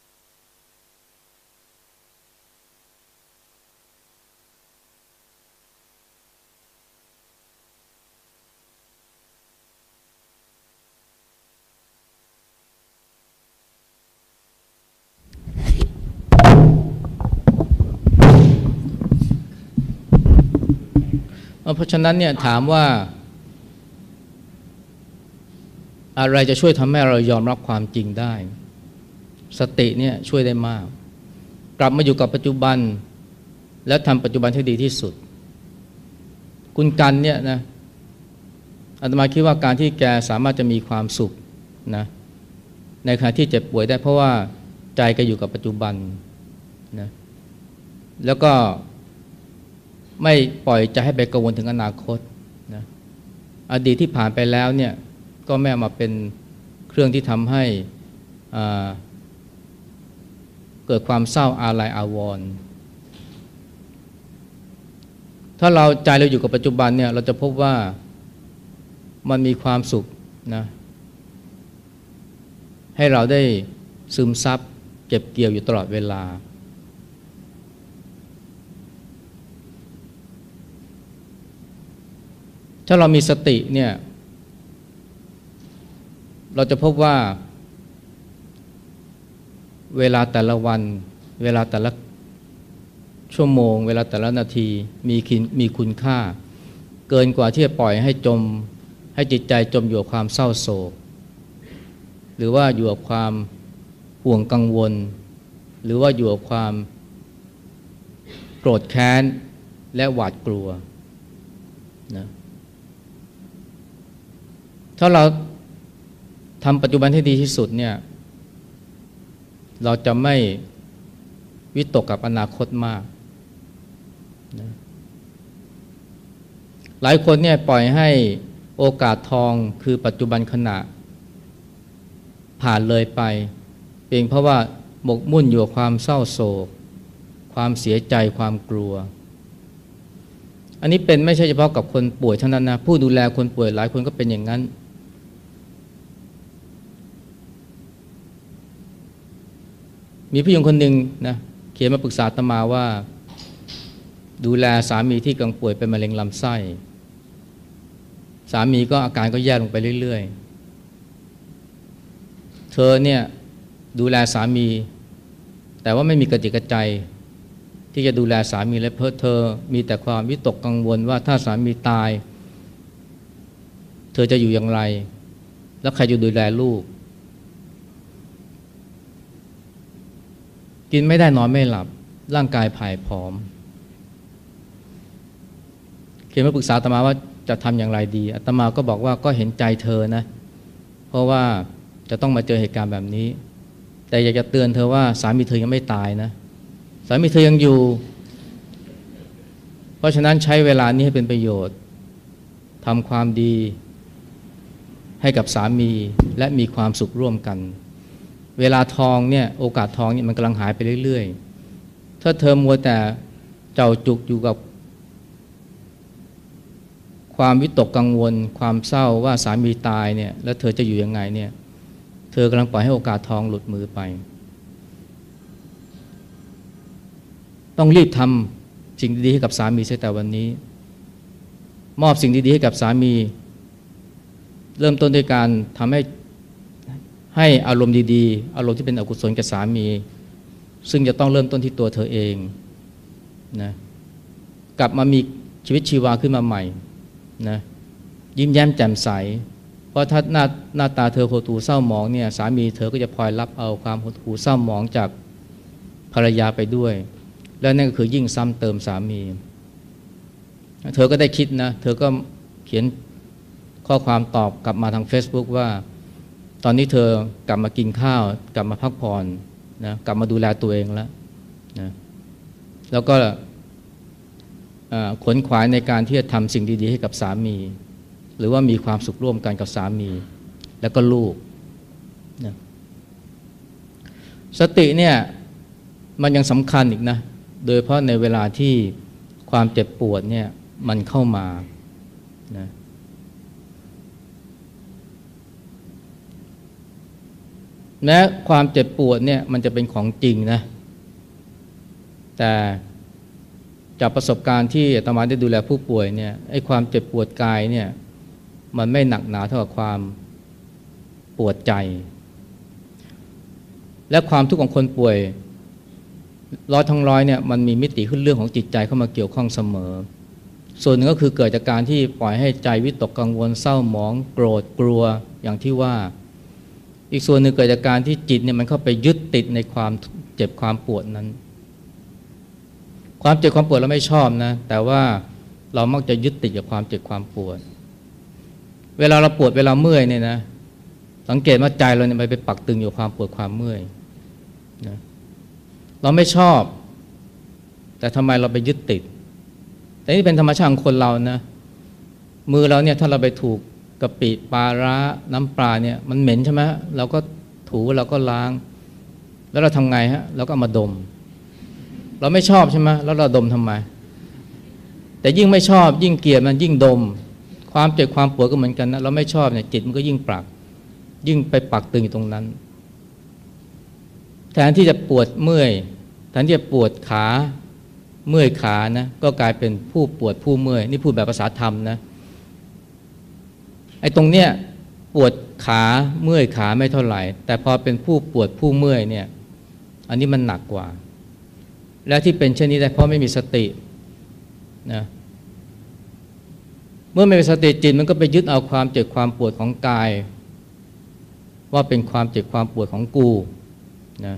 เพราะฉะนั้นเนี่ยถามว่าอะไรจะช่วยทำให้เรายอมรับความจริงได้สติเนี่ยช่วยได้มากกลับมาอยู่กับปัจจุบันแล้วทำปัจจุบันให้ดีที่สุดคุณกันเนี่ยนะอาตมาคิดว่าการที่แกสามารถจะมีความสุขนะในขณะที่เจ็บป่วยได้เพราะว่าใจแกอยู่กับปัจจุบันนะแล้วก็ไม่ปล่อยใจให้ไปกังวลถึงอนาคตนะอดีตที่ผ่านไปแล้วเนี่ยก็แม่มาเป็นเครื่องที่ทำให้เกิดความเศร้าอาลัยอาวรณ์ถ้าเราใจเราอยู่กับปัจจุบันเนี่ยเราจะพบว่ามันมีความสุขนะให้เราได้ซึมซับเก็บเกี่ยวอยู่ตลอดเวลาถ้าเรามีสติเนี่ยเราจะพบว่าเวลาแต่ละวันเวลาแต่ละชั่วโมงเวลาแต่ละนาทีมีคุณค่าเกินกว่าที่จะปล่อยให้จิตใจจมอยู่กับความเศร้าโศกหรือว่าอยู่กับความห่วงกังวลหรือว่าอยู่กับความโกรธแค้นและหวาดกลัวนะถ้าเราทำปัจจุบันให้ดีที่สุดเนี่ยเราจะไม่วิตกกับอนาคตมากนะหลายคนเนี่ยปล่อยให้โอกาสทองคือปัจจุบันขณะผ่านเลยไปเพียงเพราะว่าหมกมุ่นอยู่กับความเศร้าโศกความเสียใจความกลัวอันนี้เป็นไม่ใช่เฉพาะกับคนป่วยเท่านั้นนะผู้ดูแลคนป่วยหลายคนก็เป็นอย่างนั้นมีผู้หญิงคนหนึ่งนะเขียนมาปรึกษาอาตมาว่าดูแลสามีที่กำลังป่วยเป็นมะเร็งลำไส้สามีก็อาการก็แย่ลงไปเรื่อยๆเธอเนี่ยดูแลสามีแต่ว่าไม่มีกระจิตกระใจที่จะดูแลสามีและเพราะเธอมีแต่ความวิตกกังวลว่าถ้าสามีตายเธอจะอยู่อย่างไรแล้วใครจะดูแลลูกกินไม่ได้นอนไม่หลับร่างกายผายผอมเขียนมาปรึกษาอาตมาว่าจะทำอย่างไรดีอาตมาก็บอกว่าก็เห็นใจเธอนะเพราะว่าจะต้องมาเจอเหตุการณ์แบบนี้แต่อยากจะเตือนเธอว่าสามีเธอยังไม่ตายนะสามีเธอยังอยู่เพราะฉะนั้นใช้เวลานี้ให้เป็นประโยชน์ทำความดีให้กับสามีและมีความสุขร่วมกันเวลาทองเนี่ยโอกาสทองเนี่ยมันกำลังหายไปเรื่อยๆถ้าเธอมัวแต่เจ้าจุกอยู่กับความวิตกกังวลความเศร้าว่าสามีตายเนี่ยแล้วเธอจะอยู่ยังไงเนี่ยเธอกำลังปล่อยให้โอกาสทองหลุดมือไปต้องรีบทำสิ่งดีๆให้กับสามีเสียแต่วันนี้มอบสิ่งดีๆให้กับสามีเริ่มต้นด้วยการทำให้อารมณ์ดีๆอารมณ์ที่เป็นอกุศลกับสามีซึ่งจะต้องเริ่มต้นที่ตัวเธอเองนะกลับมามีชีวิตชีวาขึ้นมาใหม่นะยิ้มแย้มแจ่มใสเพราะถ้าหน้าตาเธอหดหู่เศร้าหมองเนี่ยสามีเธอก็จะพลอยรับเอาความหดหู่เศร้าหมองจากภรรยาไปด้วยแล้วนั่นก็คือยิ่งซ้ำเติมสามีเธอก็ได้คิดนะเธอก็เขียนข้อความตอบกลับมาทาง Facebook ว่าตอนนี้เธอกลับมากินข้าวกลับมาพักผ่อนนะกลับมาดูแลตัวเองแล้วนะแล้วก็ขวนขวายในการที่จะทำสิ่งดีๆให้กับสามีหรือว่ามีความสุขร่วมกันกับสามีแล้วก็ลูกนะสติเนี่ยมันยังสำคัญอีกนะโดยเฉพาะในเวลาที่ความเจ็บปวดเนี่ยมันเข้ามานะแม้ความเจ็บปวดเนี่ยมันจะเป็นของจริงนะแต่จากประสบการณ์ที่อาตมาได้ดูแลผู้ป่วยเนี่ยไอ้ความเจ็บปวดกายเนี่ยมันไม่หนักหนาเท่ากับความปวดใจและความทุกข์ของคนป่วยร้อยทั้งร้อยเนี่ยมันมีมิติขึ้นเรื่องของจิตใจเข้ามาเกี่ยวข้องเสมอส่วนหนึ่งก็คือเกิดจากการที่ปล่อยให้ใจวิตกกังวลเศร้าหมองโกรธกลัวอย่างที่ว่าอีกส่วนหนึ่งเกิดจากการที่จิตเนี่ยมันเข้าไปยึดติดในความเจ็บความปวดนั้นความเจ็บความปวดเราไม่ชอบนะแต่ว่าเรามักจะยึดติดกับความเจ็บความปวดเวลาเราปวดเวลาเมื่อยเนี่ยนะสังเกตว่าใจเราเนี่ยไปปักตึงอยู่ความปวดความเมื่อยนะเราไม่ชอบแต่ทำไมเราไปยึดติดแต่นี่เป็นธรรมชาติของคนเรานะมือเราเนี่ยถ้าเราไปถูกกะปิปลาร้าน้ำปลาเนี่ยมันเหม็นใช่ไหมเราก็ถูเราก็ล้างแล้วเราทำไงฮะเราก็เอามาดมเราไม่ชอบใช่ไหมแล้วเราดมทำไมแต่ยิ่งไม่ชอบยิ่งเกลียดมันยิ่งดมความเจ็บความปวดก็เหมือนกันนะเราไม่ชอบเนี่ยจิตมันก็ยิ่งไปปักตึงอยู่ตรงนั้นแทนที่จะปวดเมื่อยแทนที่จะปวดขาเมื่อยขานะก็กลายเป็นผู้ปวดผู้เมื่อยนี่พูดแบบภาษาธรรมนะไอ้ตรงเนี้ยปวดขาเมื่อยขาไม่เท่าไหร่แต่พอเป็นผู้ปวดผู้เมื่อยเนี่ยอันนี้มันหนักกว่าและที่เป็นเช่นนี้ได้เพราะไม่มีสตินะเมื่อไม่มีสติจิตมันก็ไปยึดเอาความเจ็บความปวดของกายว่าเป็นความเจ็บความปวดของกูนะ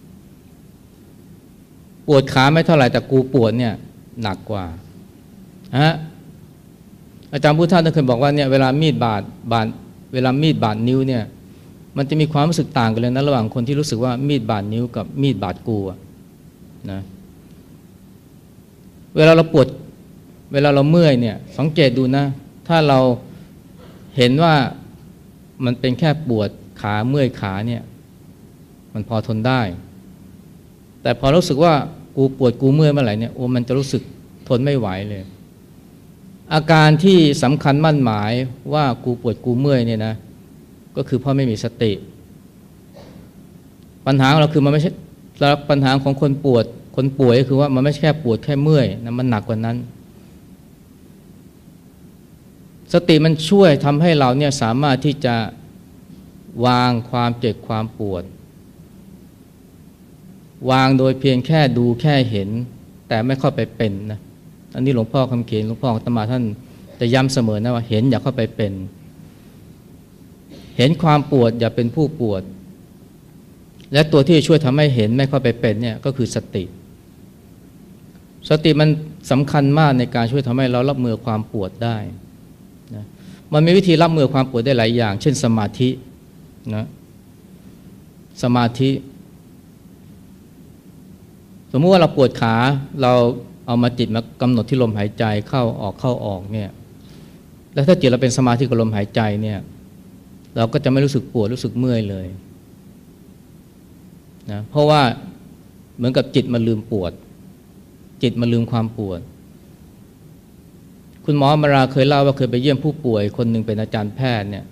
ปวดขาไม่เท่าไหร่แต่กูปวดเนี่ยหนักกว่าฮะอาจารย์พุทธทาสเคยบอกว่าเนี่ยเวลามีดบาดนิ้วเนี่ยมันจะมีความรู้สึกต่างกันเลยนะระหว่างคนที่รู้สึกว่ามีดบาดนิ้วกับมีดบาดกูนะเวลาเราปวดเวลาเราเมื่อยเนี่ยสังเกตดูนะถ้าเราเห็นว่ามันเป็นแค่ปวดขาเมื่อยขาเนี่ยมันพอทนได้แต่พอรู้สึกว่ากูปวดกูเมื่อยเมื่อไหร่เนี่ยโอ้มันจะรู้สึกทนไม่ไหวเลยอาการที่สำคัญมั่นหมายว่ากูปวดกูเมื่อยเนี่ยนะก็คือเพราะไม่มีสติปัญหาของเราคือมันไม่ใช่ปัญหาของคนป่วยก็คือว่ามันไม่ใช่แค่ปวดแค่เมื่อยนะมันหนักกว่านั้นสติมันช่วยทำให้เราเนี่ยสามารถที่จะวางความเจ็บความปวดวางโดยเพียงแค่ดูแค่เห็นแต่ไม่เข้าไปเป็นนะอันนี้หลวงพ่อคำเขียนหลวงพ่ออาตมาท่านจะย้ำเสมอนะว่าเห็นอย่าเข้าไปเป็นเห็นความปวดอย่าเป็นผู้ปวดและตัวที่ช่วยทำให้เห็นไม่เข้าไปเป็นเนี่ยก็คือสติมันสำคัญมากในการช่วยทำให้เรารับมือความปวดได้นะมันมีวิธีรับมือความปวดได้หลายอย่างเช่นสมาธินะสมาธิสมมุติว่าเราปวดขาเราเอามาจิตมากำหนดที่ลมหายใจเข้าออกเนี่ยแล้วถ้าจิตเราเป็นสมาธิกับลมหายใจเนี่ยเราก็จะไม่รู้สึกปวดรู้สึกเมื่อยเลยนะเพราะว่าเหมือนกับจิตมันลืมปวดจิตมันลืมความปวดคุณหมออมราเคยเล่าว่าเคยไปเยี่ยมผู้ป่วยคนหนึ่งเป็นอาจารย์แพทย์เนี่ย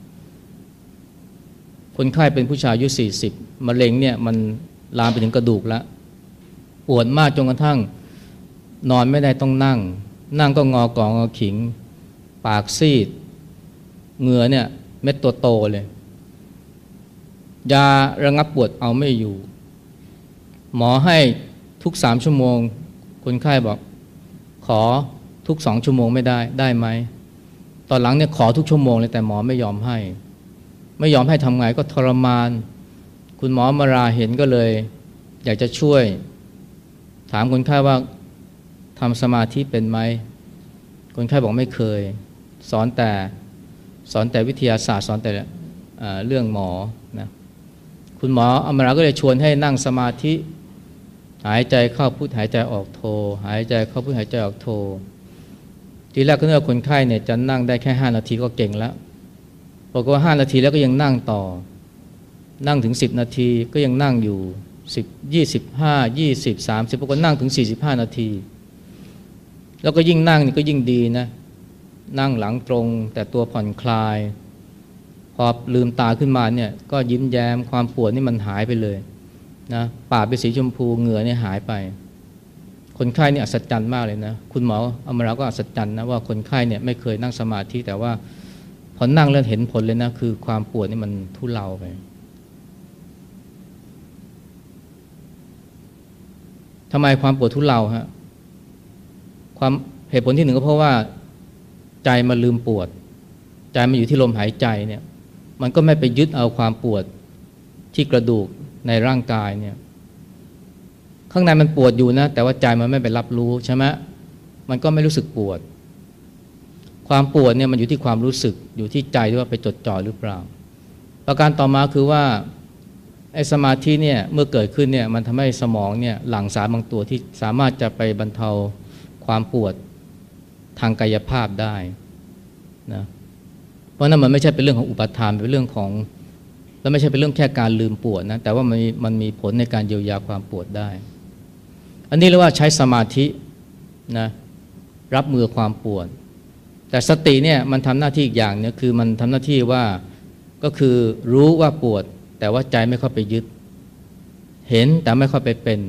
คนไข้เป็นผู้ชายอายุ40มะเร็งเนี่ยมันลามไปถึงกระดูกแล้วปวดมากจนกระทั่งนอนไม่ได้ต้องนั่งก็งอกองอขิงปากซีดเหงื่อเนี่ยเม็ดตัวโตเลยยาระงับปวดเอาไม่อยู่หมอให้ทุก3 ชั่วโมงคนไข้บอกขอทุก2 ชั่วโมงไม่ได้ไหมตอนหลังเนี่ยขอทุกชั่วโมงเลยแต่หมอไม่ยอมให้ทำไงก็ทรมานคุณหมอมาราเห็นก็เลยอยากจะช่วยถามคนไข้ว่าทำสมาธิเป็นไหมคนไข้บอกไม่เคยสอนแต่วิทยาศาสตร์สอนแต่เรื่องหมอนะคุณหมออมราก็เลยชวนให้นั่งสมาธิหายใจเข้าพุทหายใจออกโทหายใจเข้าพุทหายใจออกโททีแรกก็นึกว่าคนไข้เนี่ยจะนั่งได้แค่5 นาทีก็เก่งแล้วบอกว่า5 นาทีแล้วก็ยังนั่งต่อนั่งถึง10 นาทีก็ยังนั่งอยู่10 25 20 30ปรากฏนั่งถึง45 นาทีแล้วก็ยิ่งนั่งนี่ก็ยิ่งดีนะนั่งหลังตรงแต่ตัวผ่อนคลายพอลืมตาขึ้นมาเนี่ยก็ยิ้มแย้มความปวดนี่มันหายไปเลยนะปากเป็นสีชมพูเหงื่อเนี่ยหายไปคนไข้นี่อัศจรรย์มากเลยนะคุณหมออมราก็อัศจรรย์นะว่าคนไข้เนี่ยไม่เคยนั่งสมาธิแต่ว่าพอนั่งแล้วเห็นผลเลยนะคือความปวดนี่มันทุเลาไปทำไมความปวดทุเลาฮะความเหตุผลที่หนึ่งก็เพราะว่าใจมันลืมปวดใจมันอยู่ที่ลมหายใจเนี่ยมันก็ไม่ไปยึดเอาความปวดที่กระดูกในร่างกายเนี่ยข้างในมันปวดอยู่นะแต่ว่าใจมันไม่ไปรับรู้ใช่ไหมมันก็ไม่รู้สึกปวดความปวดเนี่ยมันอยู่ที่ความรู้สึกอยู่ที่ใจที่ว่าไปจดจ่อหรือเปล่าประการต่อมาคือว่าไอ้สมาธิเนี่ยเมื่อเกิดขึ้นเนี่ยมันทำให้สมองเนี่ยหลั่งสารบางตัวที่สามารถจะไปบรรเทาความปวดทางกายภาพได้นะเพราะนั้นมันไม่ใช่เป็นเรื่องของอุปทานเป็นเรื่องของแล้วไม่ใช่เป็นเรื่องแค่การลืมปวดนะแต่ว่ามันมีผลในการเยียวยาความปวดได้อันนี้เรียกว่าใช้สมาธินะรับมือความปวดแต่สติเนี่ยมันทำหน้าที่อีกอย่างเนี่ยคือมันทำหน้าที่ว่าก็คือรู้ว่าปวดแต่ว่าใจไม่เข้าไปยึดเห็นแต่ไม่เข้าไปเป็น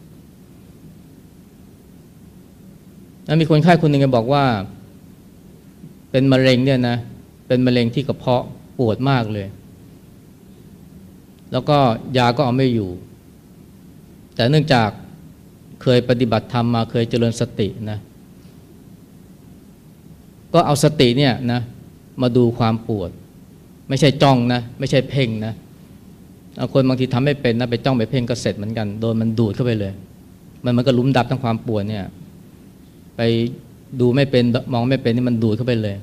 แล้วมีคนไข้คนหนึ่งบอกว่าเป็นมะเร็งเนี่ยนะเป็นมะเร็งที่กระเพาะปวดมากเลยแล้วก็ยาก็เอาไม่อยู่แต่เนื่องจากเคยปฏิบัติธรรมมาเคยเจริญสตินะก็เอาสติเนี่ยนะมาดูความปวดไม่ใช่จ้องนะไม่ใช่เพ่งนะคนบางทีทำไม่เป็นนะไปจ้องไปเพ่งก็เสร็จเหมือนกันโดนมันดูดเข้าไปเลยมันก็หลุมดับทั้งความปวดเนี่ยไปดูไม่เป็นมองไม่เป็นนี่มันดูดเข้าไปเลย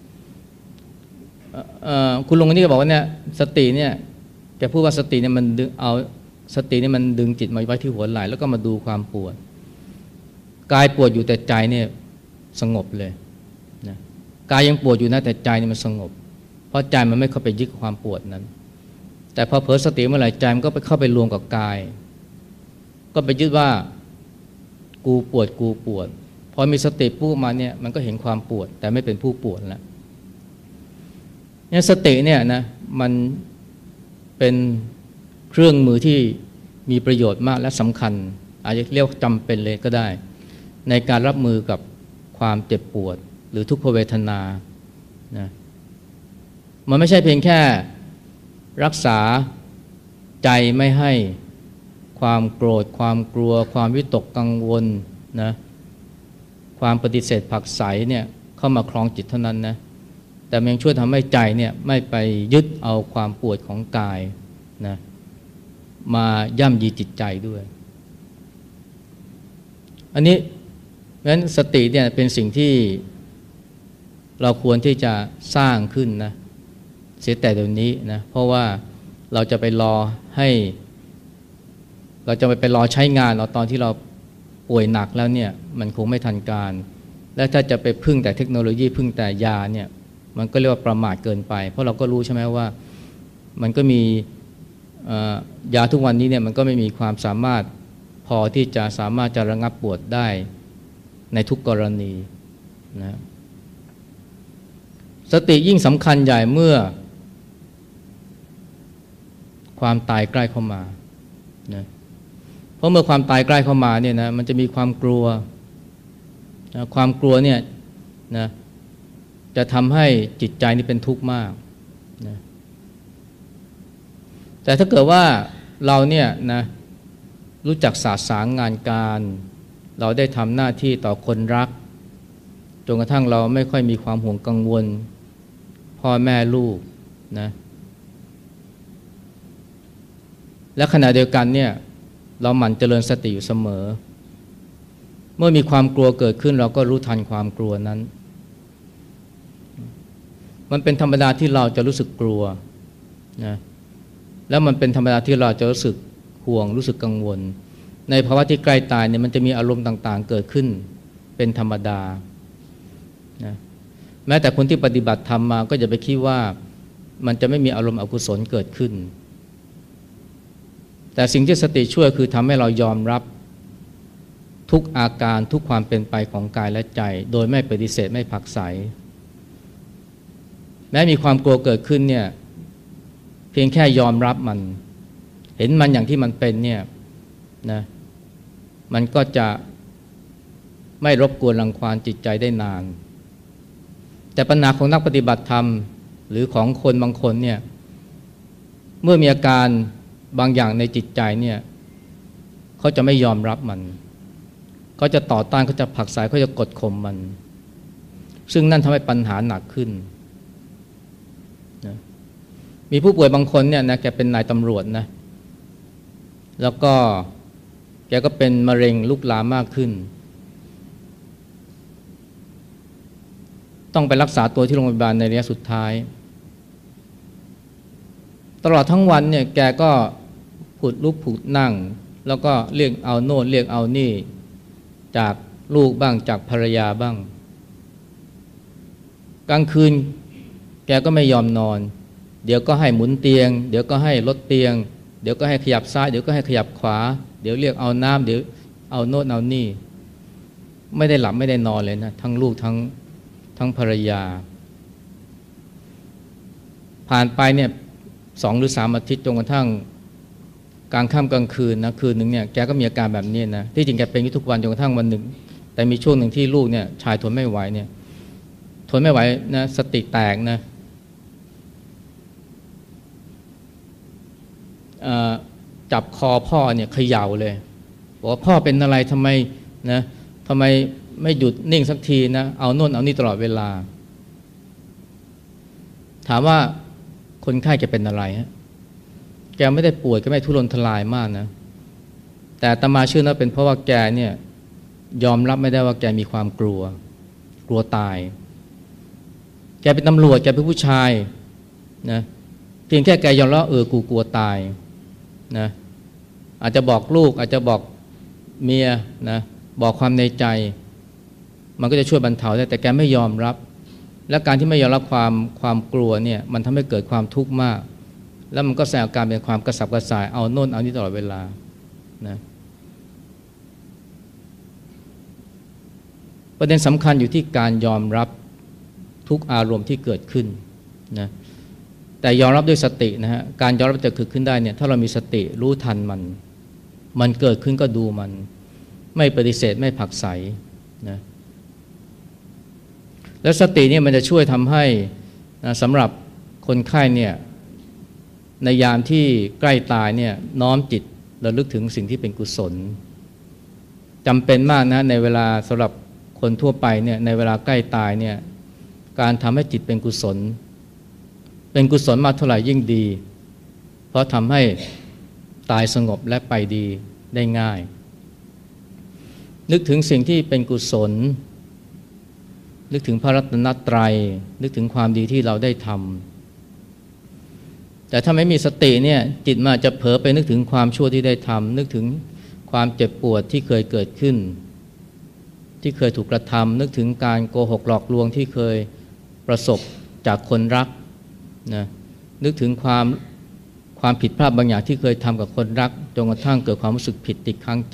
คุณลุงคนนี้ก็บอกว่าเนี่ยสติเนี่ยแกพูดว่าสติเนี่ยมันดึงเอาสติเนี่ยมันดึงจิตมาไว้ที่หัวไหล่แล้วก็มาดูความปวดกายปวดอยู่แต่ใจเนี่ยสงบเลยนะกายยังปวดอยู่นะแต่ใจนี่มันสงบเพราะใจมันไม่เข้าไปยึดความปวดนั้นแต่พอเผลอสติเมื่อไหร่ใจมันก็ไปเข้าไปรวมกับกายก็ไปยึดว่ากูปวดพอมีสติปุ๊บมาเนี่ยมันก็เห็นความปวดแต่ไม่เป็นผู้ปวดแล้วเนี่ยสติเนี่ยนะมันเป็นเครื่องมือที่มีประโยชน์มากและสำคัญอาจจะเรียกจำเป็นเลยก็ได้ในการรับมือกับความเจ็บปวดหรือทุกขเวทนานะมันไม่ใช่เพียงแค่รักษาใจไม่ให้ความโกรธความกลัวความวิตกกังวลนะความปฏิเสธผักใสเนี่ยเข้ามาครองจิตเท่านั้นนะแต่มันยังช่วยทำให้ใจเนี่ยไม่ไปยึดเอาความปวดของกายนะมาย่ำยีจิตใจด้วยอันนี้เพราะฉะนั้นสติเนี่ยเป็นสิ่งที่เราควรที่จะสร้างขึ้นนะเสียแต่เดี๋ยวนี้นะเพราะว่าเราจะไปรอให้เราจะไปรอใช้งานเราตอนที่เราป่วยหนักแล้วเนี่ยมันคงไม่ทันการและถ้าจะไปพึ่งแต่เทคโนโลยีพึ่งแต่ยาเนี่ยมันก็เรียกว่าประมาทเกินไปเพราะเราก็รู้ใช่ไหมว่ามันก็มียาทุกวันนี้เนี่ยมันก็ไม่มีความสามารถพอที่จะสามารถจะระงับปวดได้ในทุกกรณีนะสติยิ่งสำคัญใหญ่เมื่อความตายใกล้เข้ามานะเพราะเมื่อความตายใกล้เข้ามาเนี่ยนะมันจะมีความกลัวนะความกลัวเนี่ยนะจะทำให้จิตใจนี่เป็นทุกข์มากนะแต่ถ้าเกิดว่าเราเนี่ยนะรู้จักสาสางงานการเราได้ทำหน้าที่ต่อคนรักจนกระทั่งเราไม่ค่อยมีความห่วงกังวลพ่อแม่ลูกนะและขณะเดียวกันเนี่ยเราหมั่นเจริญสติอยู่เสมอเมื่อมีความกลัวเกิดขึ้นเราก็รู้ทันความกลัวนั้นมันเป็นธรรมดาที่เราจะรู้สึกกลัวนะแล้วมันเป็นธรรมดาที่เราจะรู้สึกห่วงรู้สึกกังวลในภาวะที่ใกล้ตายเนี่ยมันจะมีอารมณ์ต่างๆเกิดขึ้นเป็นธรรมดานะแม้แต่คนที่ปฏิบัติธรรมมาก็อย่าไปคิดว่ามันจะไม่มีอารมณ์อกุศลเกิดขึ้นแต่สิ่งที่สติช่วยคือทำให้เรายอมรับทุกอาการทุกความเป็นไปของกายและใจโดยไม่ปฏิเสธไม่ผลักไสแม้มีความกลัวเกิดขึ้นเนี่ยเพียงแค่ยอมรับมันเห็นมันอย่างที่มันเป็นเนี่ยนะมันก็จะไม่รบกวนรังควานจิตใจได้นานแต่ปัญหาของนักปฏิบัติธรรมหรือของคนบางคนเนี่ยเมื่อมีอาการบางอย่างในจิตใจเนี่ยเขาจะไม่ยอมรับมันเขาจะต่อต้านเขาจะผลักไสเขาจะกดข่มมันซึ่งนั่นทำให้ปัญหาหนักขึ้นนะมีผู้ป่วยบางคนเนี่ยนะแกเป็นนายตำรวจนะแล้วก็แกก็เป็นมะเร็งลุกลามมากขึ้นต้องไปรักษาตัวที่โรงพยาบาลในระยะสุดท้ายตลอดทั้งวันเนี่ยแกก็ผุดลุกผุดนั่งแล้วก็เรียกเอาโน่นเรียกเอานี่จากลูกบ้างจากภรรยาบ้างกลางคืนแกก็ไม่ยอมนอนเดี๋ยวก็ให้หมุนเตียงเดี๋ยวก็ให้ลดเตียงเดี๋ยวก็ให้ขยับซ้ายเดี๋ยวก็ให้ขยับขวาเดี๋ยวเรียกเอาน้ำเดี๋ยวเอาโน่นเอานี่ไม่ได้หลับไม่ได้นอนเลยนะทั้งลูกทั้งภรรยาผ่านไปเนี่ย2 หรือ 3 อาทิตย์จนกระทั่งกลางค่ำกลางคืนนะคืนหนึ่งเนี่ยแกก็มีอาการแบบนี้นะที่จริงแกเป็นทุกวันจนกระทั่งวันหนึ่งแต่มีช่วงหนึ่งที่ลูกเนี่ยชายทนไม่ไหวเนี่ยทนไม่ไหวนะสติแตกนะจับคอพ่อเนี่ยเขย่าเลยบอกว่าพ่อเป็นอะไรทำไมนะทำไมไม่หยุดนิ่งสักทีนะเอาโน่นเอานี่ตลอดเวลาถามว่าคนไข้แกเป็นอะไรฮะแกไม่ได้ป่วยก็ไม่ทุรนทลายมากนะแต่อาตมาเชื่อนะเป็นเพราะว่าแกเนี่ยยอมรับไม่ได้ว่าแกมีความกลัวตายแกเป็นตำรวจแกเป็นผู้ชายนะเพียงแค่แกยอมรับกูกลัวตายนะอาจจะบอกลูกอาจจะบอกเมียนะบอกความในใจมันก็จะช่วยบรรเทาได้แต่แกไม่ยอมรับและการที่ไม่ยอมรับความกลัวเนี่ยมันทำให้เกิดความทุกข์มากแล้วมันก็แสดงอาการเป็นความกระสับกระส่ายเอาโน่นเอานี่ตลอดเวลานะประเด็นสำคัญอยู่ที่การยอมรับทุกอารมณ์ที่เกิดขึ้นนะแต่ยอมรับด้วยสตินะฮะการยอมรับจะเกิดขึ้นได้เนี่ยถ้าเรามีสติรู้ทันมันเกิดขึ้นก็ดูมันไม่ปฏิเสธไม่ผลักไสนะแล้วสติเนี่ยมันจะช่วยทำให้นะสำหรับคนไข้เนี่ยในยามที่ใกล้ตายเนี่ยน้อมจิตระลึกถึงสิ่งที่เป็นกุศลจำเป็นมากนะในเวลาสำหรับคนทั่วไปเนี่ยในเวลาใกล้ตายเนี่ยการทำให้จิตเป็นกุศลมากเท่าไหร่ยิ่งดีเพราะทำให้ตายสงบและไปดีได้ง่ายนึกถึงสิ่งที่เป็นกุศลนึกถึงพระรัตนตรัยนึกถึงความดีที่เราได้ทำแต่ถ้าไม่มีสติเนี่ยจิตมันอาจจะเผลอไปนึกถึงความชั่วที่ได้ทำนึกถึงความเจ็บปวดที่เคยเกิดขึ้นที่เคยถูกกระทำนึกถึงการโกหกหลอกลวงที่เคยประสบจากคนรักนะนึกถึงความผิดพลาดบางอย่างที่เคยทำกับคนรักจนกระทั่งเกิดความรู้สึกผิดติดค้างใจ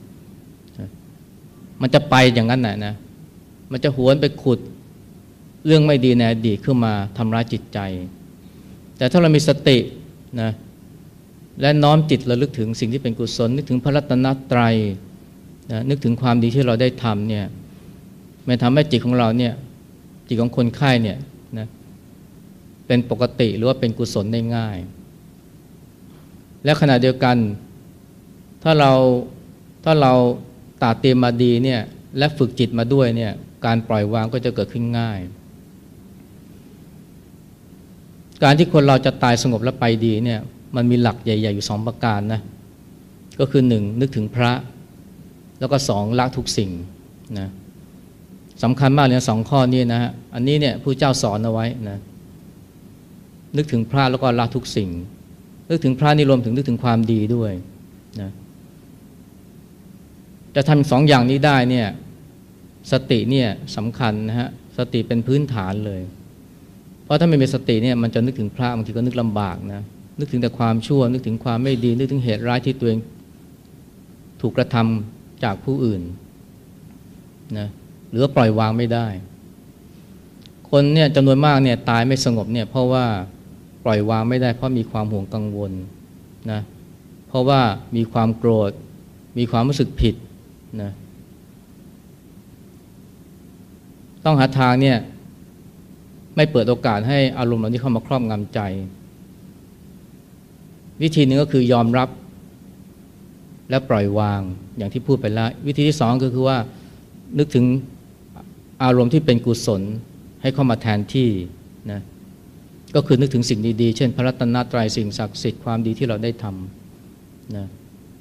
มันจะไปอย่างนั้นนะมันจะหวนไปขุดเรื่องไม่ดีในอดีตขึ้นมาทำร้ายจิตใจแต่ถ้าเรามีสตินะและน้อมจิตระลึกถึงสิ่งที่เป็นกุศลนึกถึงพระรัตนตรัยนะนึกถึงความดีที่เราได้ทำเนี่ยมันทำให้จิตของเราเนี่ยจิตของคนไข้เนี่ยนะเป็นปกติหรือว่าเป็นกุศลได้ง่ายและขณะเดียวกันถ้าเราตาเตรียมมาดีเนี่ยและฝึกจิตมาด้วยเนี่ยการปล่อยวางก็จะเกิดขึ้นง่ายการที่คนเราจะตายสงบและไปดีเนี่ยมันมีหลักใหญ่ๆอยู่2ประการนะก็คือ1นึกถึงพระแล้วก็2ละทุกสิ่งนะสำคัญมากเลย2ข้อนี้นะฮะอันนี้เนี่ยผู้เจ้าสอนเอาไว้นะนึกถึงพระแล้วก็ละทุกสิ่งนึกถึงพระนี่รวมถึงนึกถึงความดีด้วยนะจะทำ2อย่างนี้ได้เนี่ยสติเนี่ยสำคัญนะฮะสติเป็นพื้นฐานเลยเพราะถ้าไม่มีสติเนี่ยมันจะนึกถึงพระบางทีก็นึกลำบากนะนึกถึงแต่ความชั่วนึกถึงความไม่ดีนึกถึงเหตุร้ายที่ตัวเองถูกกระทำจากผู้อื่นนะหรือปล่อยวางไม่ได้คนเนี่ยจำนวนมากเนี่ยตายไม่สงบเนี่ยเพราะว่าปล่อยวางไม่ได้เพราะมีความห่วงกังวลนะเพราะว่ามีความโกรธมีความรู้สึกผิดนะต้องหาทางเนี่ยไม่เปิดโอกาสให้อารมณ์เหล่านี้เข้ามาครอบงำใจวิธีหนึ่งก็คือยอมรับและปล่อยวางอย่างที่พูดไปแล้ววิธีที่2ก็คือว่านึกถึงอารมณ์ที่เป็นกุศลให้เข้ามาแทนที่นะก็คือนึกถึงสิ่งดีๆเช่นพระรัตนตรัยสิ่งศักดิ์สิทธิ์ความดีที่เราได้ทำนะ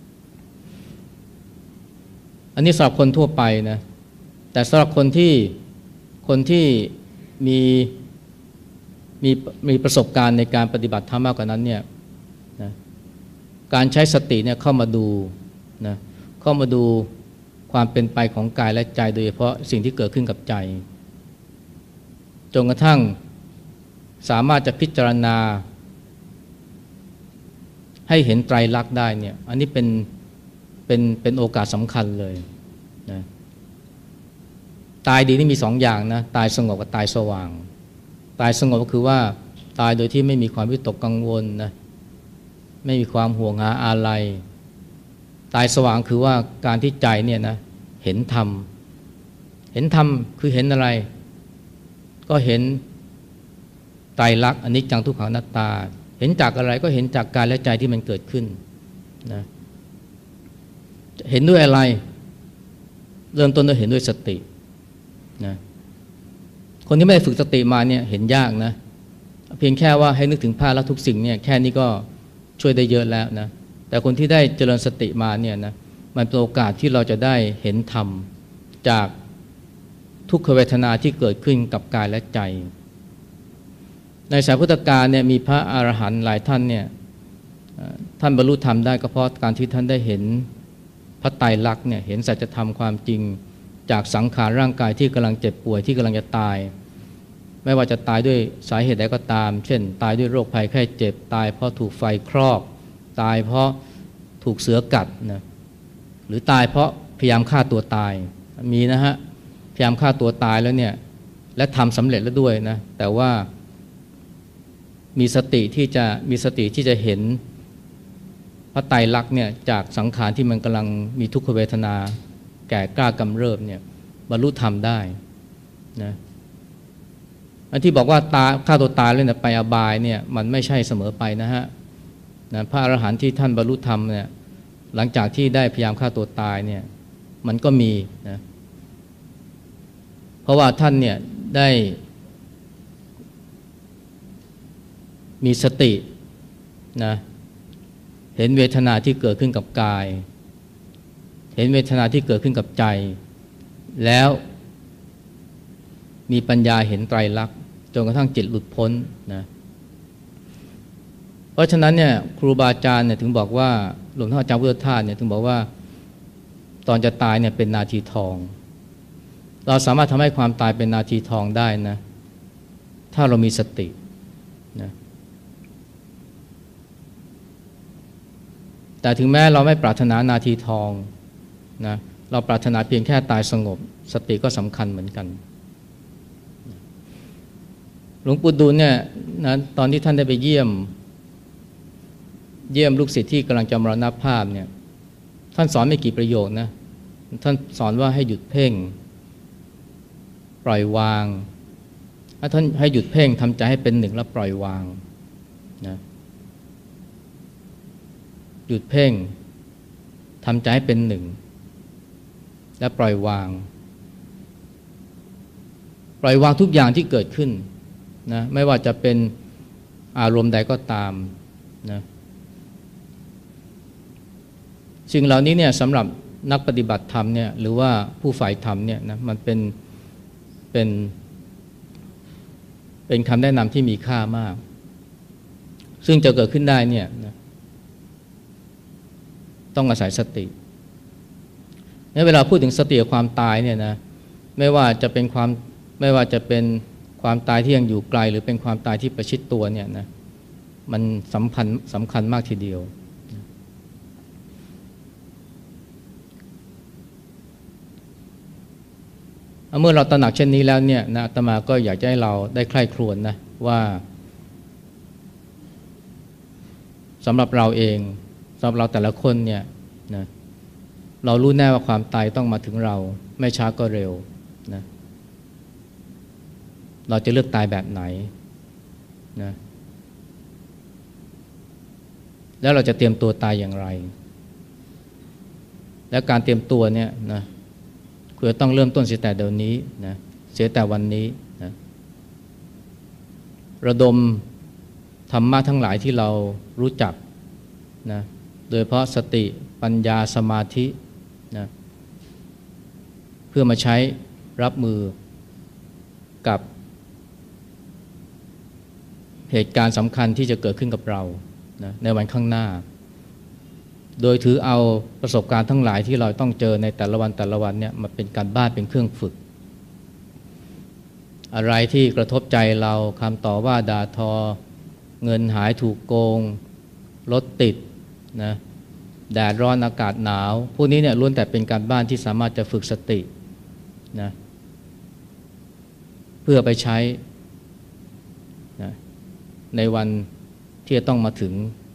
อันนี้สำหรับคนทั่วไปนะแต่สำหรับคนที่มีประสบการณ์ในการปฏิบัติธรรมมากกว่านั้นเนี่ยนะการใช้สติเนี่ยเข้ามาดูนะเข้ามาดูความเป็นไปของกายและใจโดยเฉพาะสิ่งที่เกิดขึ้นกับใจจนกระทั่งสามารถจะพิจารณาให้เห็นไตรลักษณ์ได้เนี่ยอันนี้เป็นโอกาสสำคัญเลยนะตายดีนี่มี2อย่างนะตายสงบกับตายสว่างตายสงบก็คือว่าตายโดยที่ไม่มีความวิตกกังวลนะไม่มีความห่วงหาอะไรตายสว่างคือว่าการที่ใจเนี่ยนะเห็นธรรมคือเห็นอะไรก็เห็นไตรลักษณ์อนิจจังทุกขังอนัตตาเห็นจากอะไรก็เห็นจากกายและใจที่มันเกิดขึ้นนะเห็นด้วยอะไรเริ่มต้นด้วยเห็นด้วยสตินะคนที่ไม่ได้ฝึกสติมาเนี่ยเห็นยากนะเพียงแค่ว่าให้นึกถึงพระแล้วทุกสิ่งเนี่ยแค่นี้ก็ช่วยได้เยอะแล้วนะแต่คนที่ได้เจริญสติมาเนี่ยนะมันเป็นโอกาสที่เราจะได้เห็นธรรมจากทุกขเวทนาที่เกิดขึ้นกับกายและใจในสายพุทธกาลเนี่ยมีพระอรหันต์หลายท่านเนี่ยท่านบรรลุธรรมได้ก็เพราะการที่ท่านได้เห็นพระไตรลักษณ์เนี่ยเห็นสัจธรรมความจริงจากสังขารร่างกายที่กำลังเจ็บป่วยที่กำลังจะตายไม่ว่าจะตายด้วยสาเหตุใดก็ตามเช่นตายด้วยโรคภัยไข้เจ็บตายเพราะถูกไฟคลอกตายเพราะถูกเสือกัดนะหรือตายเพราะพยายามฆ่าตัวตายมีนะฮะพยายามฆ่าตัวตายแล้วเนี่ยและทำสำเร็จแล้วด้วยนะแต่ว่ามีสติที่จะเห็นพระไตรลักษณ์เนี่ยจากสังขารที่มันกำลังมีทุกขเวทนาแก่กล้ากำเริบเนี่ยบรรลุธรรมได้นะอันที่บอกว่าฆ่าตัวตายแล้วไปอบายเนี่ยมันไม่ใช่เสมอไปนะฮะพระอรหันต์ที่ท่านบรรลุธรรมเนี่ยหลังจากที่ได้พยายามฆ่าตัวตายเนี่ยมันก็มีนะเพราะว่าท่านเนี่ยได้มีสตินะเห็นเวทนาที่เกิดขึ้นกับกายเห็นเวทนาที่เกิดขึ้นกับใจแล้วมีปัญญาเห็นไตรลักษณ์จนกระทั่งจิตหลุดพ้นนะเพราะฉะนั้นเนี่ยครูบาอาจารย์เนี่ยถึงบอกว่าหลวงพ่ออาจารย์พุทธทาสเนี่ยถึงบอกว่าตอนจะตายเนี่ยเป็นนาทีทองเราสามารถทำให้ความตายเป็นนาทีทองได้นะถ้าเรามีสตินะแต่ถึงแม้เราไม่ปรารถนานาทีทองนะเราปรารถนาเพียงแค่ตายสงบสติก็สำคัญเหมือนกันหลวงปู่ดูลเนี่ยนะตอนที่ท่านได้ไปเยี่ยมลูกศิษย์ที่กำลังจะมรณภาพเนี่ยท่านสอนไม่กี่ประโยคนะท่านสอนว่าให้หยุดเพ่งปล่อยวางท่านให้หยุดเพ่งทำใจให้เป็นหนึ่งแล้วปล่อยวางนะหยุดเพ่งทำใจให้เป็นหนึ่งและปล่อยวางทุกอย่างที่เกิดขึ้นนะไม่ว่าจะเป็นอารมณ์ใดก็ตามนะสิ่งเหล่านี้เนี่ยสำหรับนักปฏิบัติธรรมเนี่ยหรือว่าผู้ฝ่ายธรรมเนี่ยนะมันเป็นคำแนะนำที่มีค่ามากซึ่งจะเกิดขึ้นได้เนี่ยนะต้องอาศัยสติเวลาพูดถึงสติกับความตายเนี่ยนะไม่ว่าจะเป็นความตายที่ยังอยู่ไกลหรือเป็นความตายที่ประชิดตัวเนี่ยนะมันสำคัญมากทีเดียวเมื่อเราตระหนักเช่นนี้แล้วเนี่ยนะอาตมาก็อยากจะให้เราได้ใคร่ครวญนะว่าสำหรับเราเองสำหรับเราแต่ละคนเนี่ยนะเรารู้แน่ว่าความตายต้องมาถึงเราไม่ช้าก็เร็วนะเราจะเลือกตายแบบไหนนะแล้วเราจะเตรียมตัวตายอย่างไรและการเตรียมตัวเนี่ยนะคือต้องเริ่มต้นเสียแต่เดี๋ยวนี้นะเสียแต่วันนี้นะระดมธรรมะทั้งหลายที่เรารู้จักนะโดยเฉพาะสติปัญญาสมาธินะเพื่อมาใช้รับมือกับเหตุการณ์สำคัญที่จะเกิดขึ้นกับเรานะในวันข้างหน้าโดยถือเอาประสบการณ์ทั้งหลายที่เราต้องเจอในแต่ละวันเนี่ยมาเป็นการบ้านเป็นเครื่องฝึกอะไรที่กระทบใจเราคำต่อว่าด่าทอเงินหายถูกโกงรถติดนะแดดร้อนอากาศหนาวพวกนี้เนี่ยล้วนแต่เป็นการบ้านที่สามารถจะฝึกสตินะเพื่อไปใช้นะในวันที่จะต้องมาถึง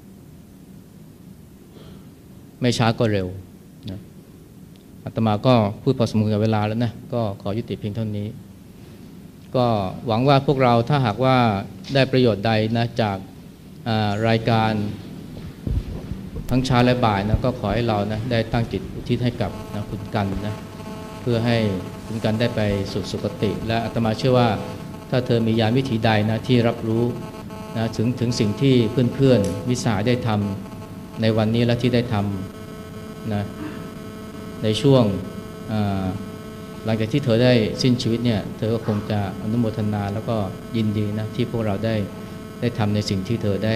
ไม่ช้าก็เร็วนะอาตมาก็พูดพอสมควรกับเวลาแล้วนะก็ขอยุติเพียงเท่านี้ก็หวังว่าพวกเราถ้าหากว่าได้ประโยชน์ใดนะจากรายการทั้งเช้าและบ่ายนะก็ขอให้เรานะได้ตั้งจิตอุทิศให้กับนะคุณกันนะเพื่อให้คุณกันได้ไปสู่สุคติและอาตมาเชื่อว่าถ้าเธอมีญาณวิถีใดนะที่รับรู้นะถึงสิ่งที่เพื่อนๆวิสาได้ทำในวันนี้และที่ได้ทำนะในช่วงหลังจากที่เธอได้สิ้นชีวิตเนี่ยเธอก็คงจะอนุโมทนาแล้วก็ยินดีนะที่พวกเราได้ทำในสิ่งที่เธอ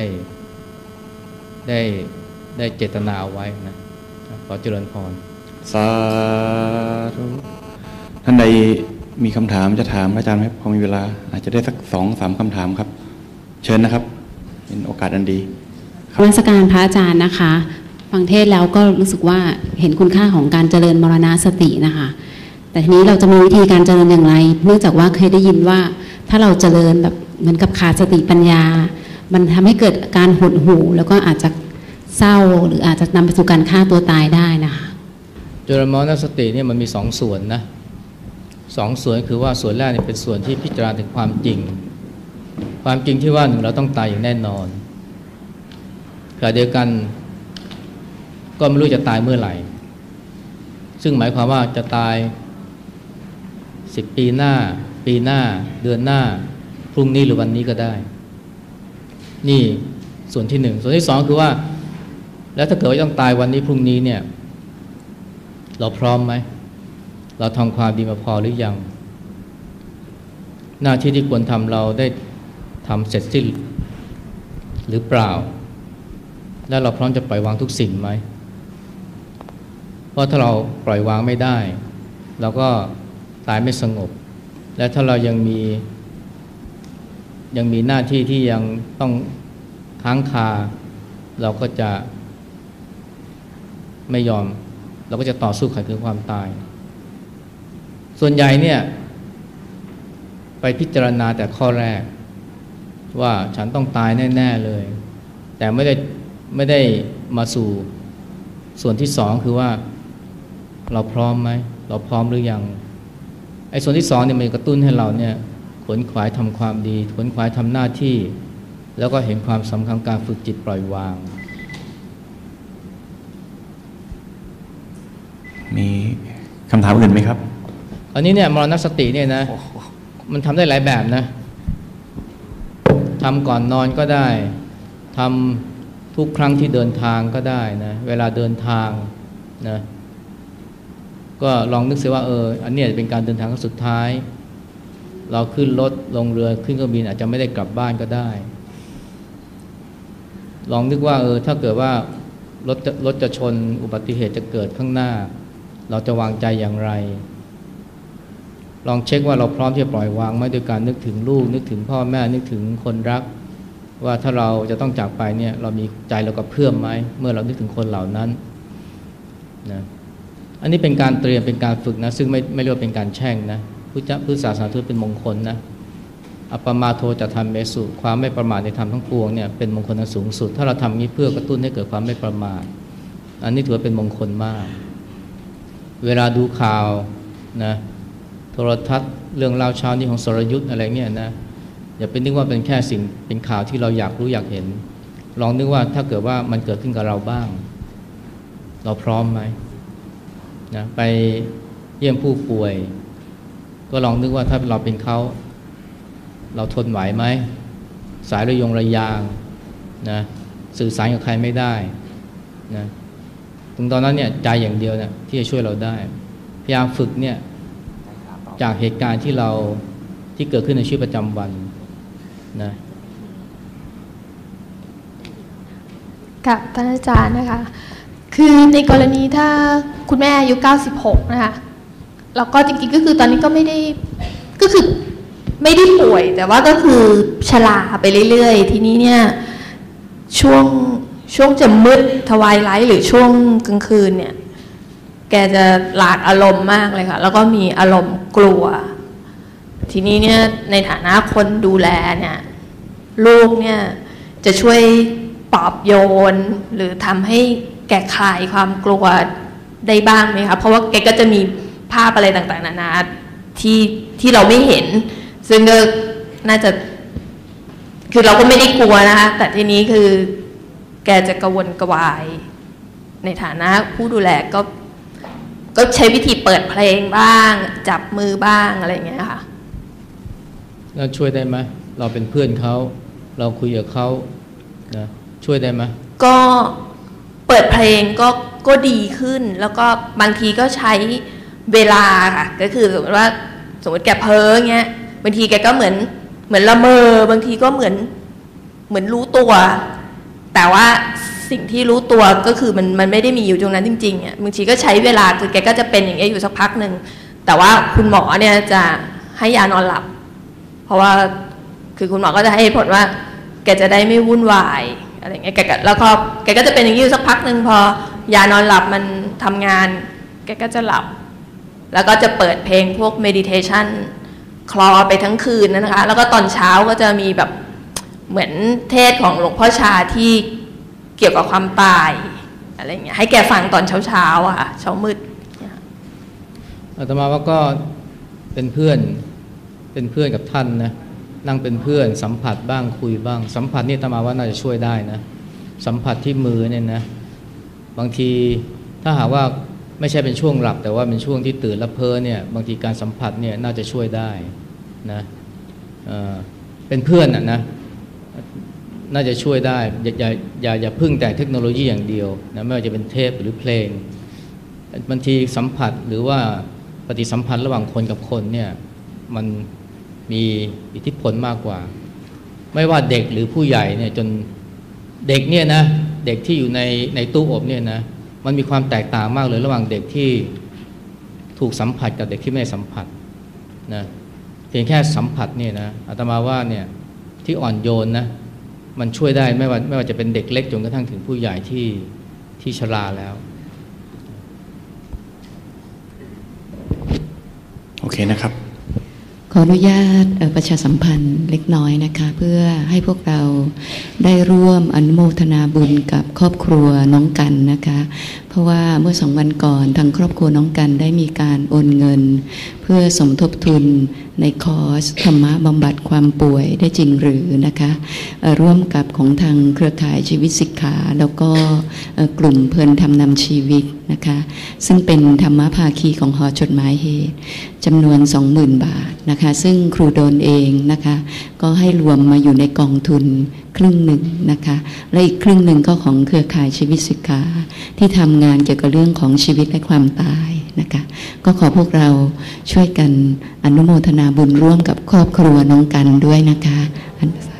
ได้เจตนาเอาไว้นะขอเจริญพรสาธุท่านใดมีคำถามจะถามอาจารย์ไหมพอมีเวลาอาจจะได้สัก 2-3 คำถามครับเชิญนะครับเป็นโอกาสอันดีนมัสการพระอาจารย์นะคะฟังเทศแล้วก็รู้สึกว่าเห็นคุณค่าของการเจริญมรณสตินะคะแต่ทีนี้เราจะมีวิธีการเจริญอย่างไรเนื่องจากว่าเคยได้ยินว่าถ้าเราเจริญแบบเหมือนกับขาดสติปัญญามันทำให้เกิดการหดหู่แล้วก็อาจจะเศร้าหรืออาจจะนำไปสู่การฆ่าตัวตายได้นะคะเจริญมรณสติเนี่ยมันมี2 ส่วนนะ2 ส่วนคือว่าส่วนแรกเนี่ยเป็นส่วนที่พิจารณาถึงความจริงความจริงที่ว่าหนึ่งเราต้องตายอย่างแน่นอนขณะเดียวกันก็ไม่รู้จะตายเมื่อไหร่ซึ่งหมายความว่าจะตาย10 ปีหน้าปีหน้าเดือนหน้าพรุ่งนี้หรือวันนี้ก็ได้นี่ส่วนที่หนึ่งส่วนที่สองคือว่าแล้วถ้าเกิดว่าต้องตายวันนี้พรุ่งนี้เนี่ยเราพร้อมไหมเราทำความดีมาพอหรือยังหน้าที่ที่ควรทำเราได้ทำเสร็จสิ้นหรือเปล่าแล้วเราพร้อมจะปล่อยวางทุกสิ่งไหมเพราะถ้าเราปล่อยวางไม่ได้เราก็ตายไม่สงบและถ้าเรายังมีหน้าที่ที่ยังต้องค้างคาเราก็จะไม่ยอมเราก็จะต่อสู้ขัดขืนความตายส่วนใหญ่เนี่ยไปพิจารณาแต่ข้อแรกว่าฉันต้องตายแน่ๆเลยแต่ไม่ได้มาสู่ส่วนที่สองคือว่าเราพร้อมไหมเราพร้อมหรือยังไอ้ส่วนที่สองเนี่ยมันกระตุ้นให้เราเนี่ยขวนขวายทำความดีขวนขวายทำหน้าที่แล้วก็เห็นความสำคัญการฝึกจิตปล่อยวางมีคำถามอื่นไหมครับอันนี้เนี่ยมรณสติเนี่ยนะมันทำได้หลายแบบนะทำก่อนนอนก็ได้ทำทุกครั้งที่เดินทางก็ได้นะเวลาเดินทางนะก็ลองนึกซิว่าอันนี้เป็นการเดินทางครั้งสุดท้ายเราขึ้นรถลงเรือขึ้นเครื่องบินอาจจะไม่ได้กลับบ้านก็ได้ลองนึกว่าถ้าเกิดว่ารถจะชนอุบัติเหตุจะเกิดข้างหน้าเราจะวางใจอย่างไรลองเช็คว่าเราพร้อมที่จะปล่อยวางไหมโดยการนึกถึงลูกนึกถึงพ่อแม่นึกถึงคนรักว่าถ้าเราจะต้องจากไปเนี่ยเรามีใจเรากระเพื่อมไหมเมื่อเรานึกถึงคนเหล่านั้นนะอันนี้เป็นการเตรียมเป็นการฝึกนะซึ่งไม่เรียกว่าเป็นการแช่งนะพุทธศาสนาถือเป็นมงคลนะอัปปมาโทจะทำเมสุความไม่ประมาทในธรรมทั้งปวงเนี่ยเป็นมงคลอันสูงสุดถ้าเราทำนี้เพื่อกระตุ้นให้เกิดความไม่ประมาทอันนี้ถือว่าเป็นมงคลมากเวลาดูข่าวนะโทรทัศน์เรื่องราวเช้านี้ของสรยุทธ์อะไรเนี่ยนะอย่าไปนึกว่าเป็นแค่สิ่งเป็นข่าวที่เราอยากรู้อยากเห็นลองนึกว่าถ้าเกิดว่ามันเกิดขึ้นกับเราบ้างเราพร้อมไหมนะไปเยี่ยมผู้ป่วยก็ลองนึกว่าถ้าเราเป็นเขาเราทนไหวไหมสายระยงระยางนะสื่อสารกับใครไม่ได้นะถึงตอนนั้นเนี่ยใจอย่างเดียวเนี่ยที่จะช่วยเราได้พยายามฝึกเนี่ยจากเหตุการณ์ที่เกิดขึ้นในชีวิตประจำวันนะกับท่านอาจารย์นะคะคือในกรณีถ้าคุณแม่อายุ96นะคะแล้วก็จริงๆก็คือตอนนี้ก็ไม่ได้ป่วยแต่ว่าก็คือชราไปเรื่อยๆทีนี้เนี่ยช่วงจะมืดทวายไลท์หรือช่วงกลางคืนเนี่ยแกจะหลากอารมณ์มากเลยค่ะแล้วก็มีอารมณ์กลัวทีนี้เนี่ยในฐานะคนดูแลเนี่ยลูกเนี่ยจะช่วยปลอบโยนหรือทำให้แกคลายความกลัวได้บ้างไหมคะเพราะว่าแกก็จะมีภาพอะไรต่างๆนานาที่เราไม่เห็นซึ่งก็น่าจะคือเราก็ไม่ได้กลัวนะคะแต่ทีนี้คือแกจะกระวนกระวายในฐานะผู้ดูแลก็ใช้วิธีเปิดเพลงบ้างจับมือบ้างอะไรอย่างเงี้ยค่ะแล้วช่วยได้ไหมเราเป็นเพื่อนเขาเราคุยกับเขานะช่วยได้ไหมก็เปิดเพลงก็ดีขึ้นแล้วก็บางทีก็ใช้เวลาค่ะก็คือสมมติแกเพ้อเงี้ยบางทีแกก็เหมือนละเมอบางทีก็เหมือนรู้ตัวแต่ว่าสิ่งที่รู้ตัวก็คือมันไม่ได้มีอยู่ตรงนั้นจริงๆอ่ะบางทีก็ใช้เวลาคือแกก็จะเป็นอย่างเงี้ยอยู่สักพักหนึ่งแต่ว่าคุณหมอเนี่ยจะให้ยานอนหลับเพราะว่าคือคุณหมอก็จะให้ผลว่าแกจะได้ไม่วุ่นวายอะไรเงี้ยแล้วก็แกก็จะเป็นอย่างนี้อยู่สักพักหนึ่งพอยานอนหลับมันทำงานแกก็จะหลับแล้วก็จะเปิดเพลงพวก meditation คลอไปทั้งคืนนะคะแล้วก็ตอนเช้าก็จะมีแบบเหมือนเทศของหลวงพ่อชาที่เกี่ยวกับความตายอะไรเงี้ยให้แกฟังตอนเช้าๆอะเช้ามืดอาตมาว่าก็เป็นเพื่อนกับท่านนะนั่งเป็นเพื่อนสัมผัสบ้างคุยบ้างสัมผัสนี่อาตมาว่าน่าจะช่วยได้นะสัมผัสที่มือเนี่ยนะบางทีถ้าหากว่าไม่ใช่เป็นช่วงหลับแต่ว่าเป็นช่วงที่ตื่นแล้วเพ้อเนี่ยบางทีการสัมผัสเนี่ยน่าจะช่วยได้นะเป็นเพื่อนนะน่าจะช่วยได้อย่าพึ่งแต่เทคโนโลยีอย่างเดียวนะไม่ว่าจะเป็นเทปหรือเพลงบางทีสัมผัสหรือว่าปฏิสัมพันธ์ระหว่างคนกับคนเนี่ยมันมีอิทธิพลมากกว่าไม่ว่าเด็กหรือผู้ใหญ่เนี่ยจนเด็กเนี่ยนะเด็กที่อยู่ในตู้อบเนี่ยนะมันมีความแตกต่างมากเลยระหว่างเด็กที่ถูกสัมผัสกับเด็กที่ไม่สัมผัสนะเพียงแค่สัมผัสเนี่ยนะอาตมาว่าเนี่ยที่อ่อนโยนนะมันช่วยได้ไม่ว่าจะเป็นเด็กเล็กจนกระทั่งถึงผู้ใหญ่ที่ชราแล้วโอเคนะครับขออนุญาตประชาสัมพันธ์เล็กน้อยนะคะเพื่อให้พวกเราได้ร่วมอนุโมทนาบุญกับครอบครัวน้องกันนะคะเพราะว่าเมื่อ2 วันก่อนทางครอบครัวน้องกันได้มีการโอนเงินเพื่อสมทบทุนในคอร์สธรรมะบำบัดความป่วยได้จริงหรือนะคะร่วมกับของทางเครือข่ายชีวิตศิกขาแล้วก็กลุ่มเพลินธรรมนำชีวิตนะคะซึ่งเป็นธรรมภาคีของหอจดหมายเหตุจำนวน 20,000 บาทนะคะซึ่งครูโดนเองนะคะก็ให้รวมมาอยู่ในกองทุนครึ่งหนึ่งนะคะและอีกครึ่งหนึ่งก็ของเครือข่ายชีวิตศิกขาที่ทำงานเกี่ยวกับเรื่องของชีวิตและความตายนะคะก็ขอพวกเราช่วยกันอนุโมทนาบุญร่วมกับครอบครัวน้องกันด้วยนะคะ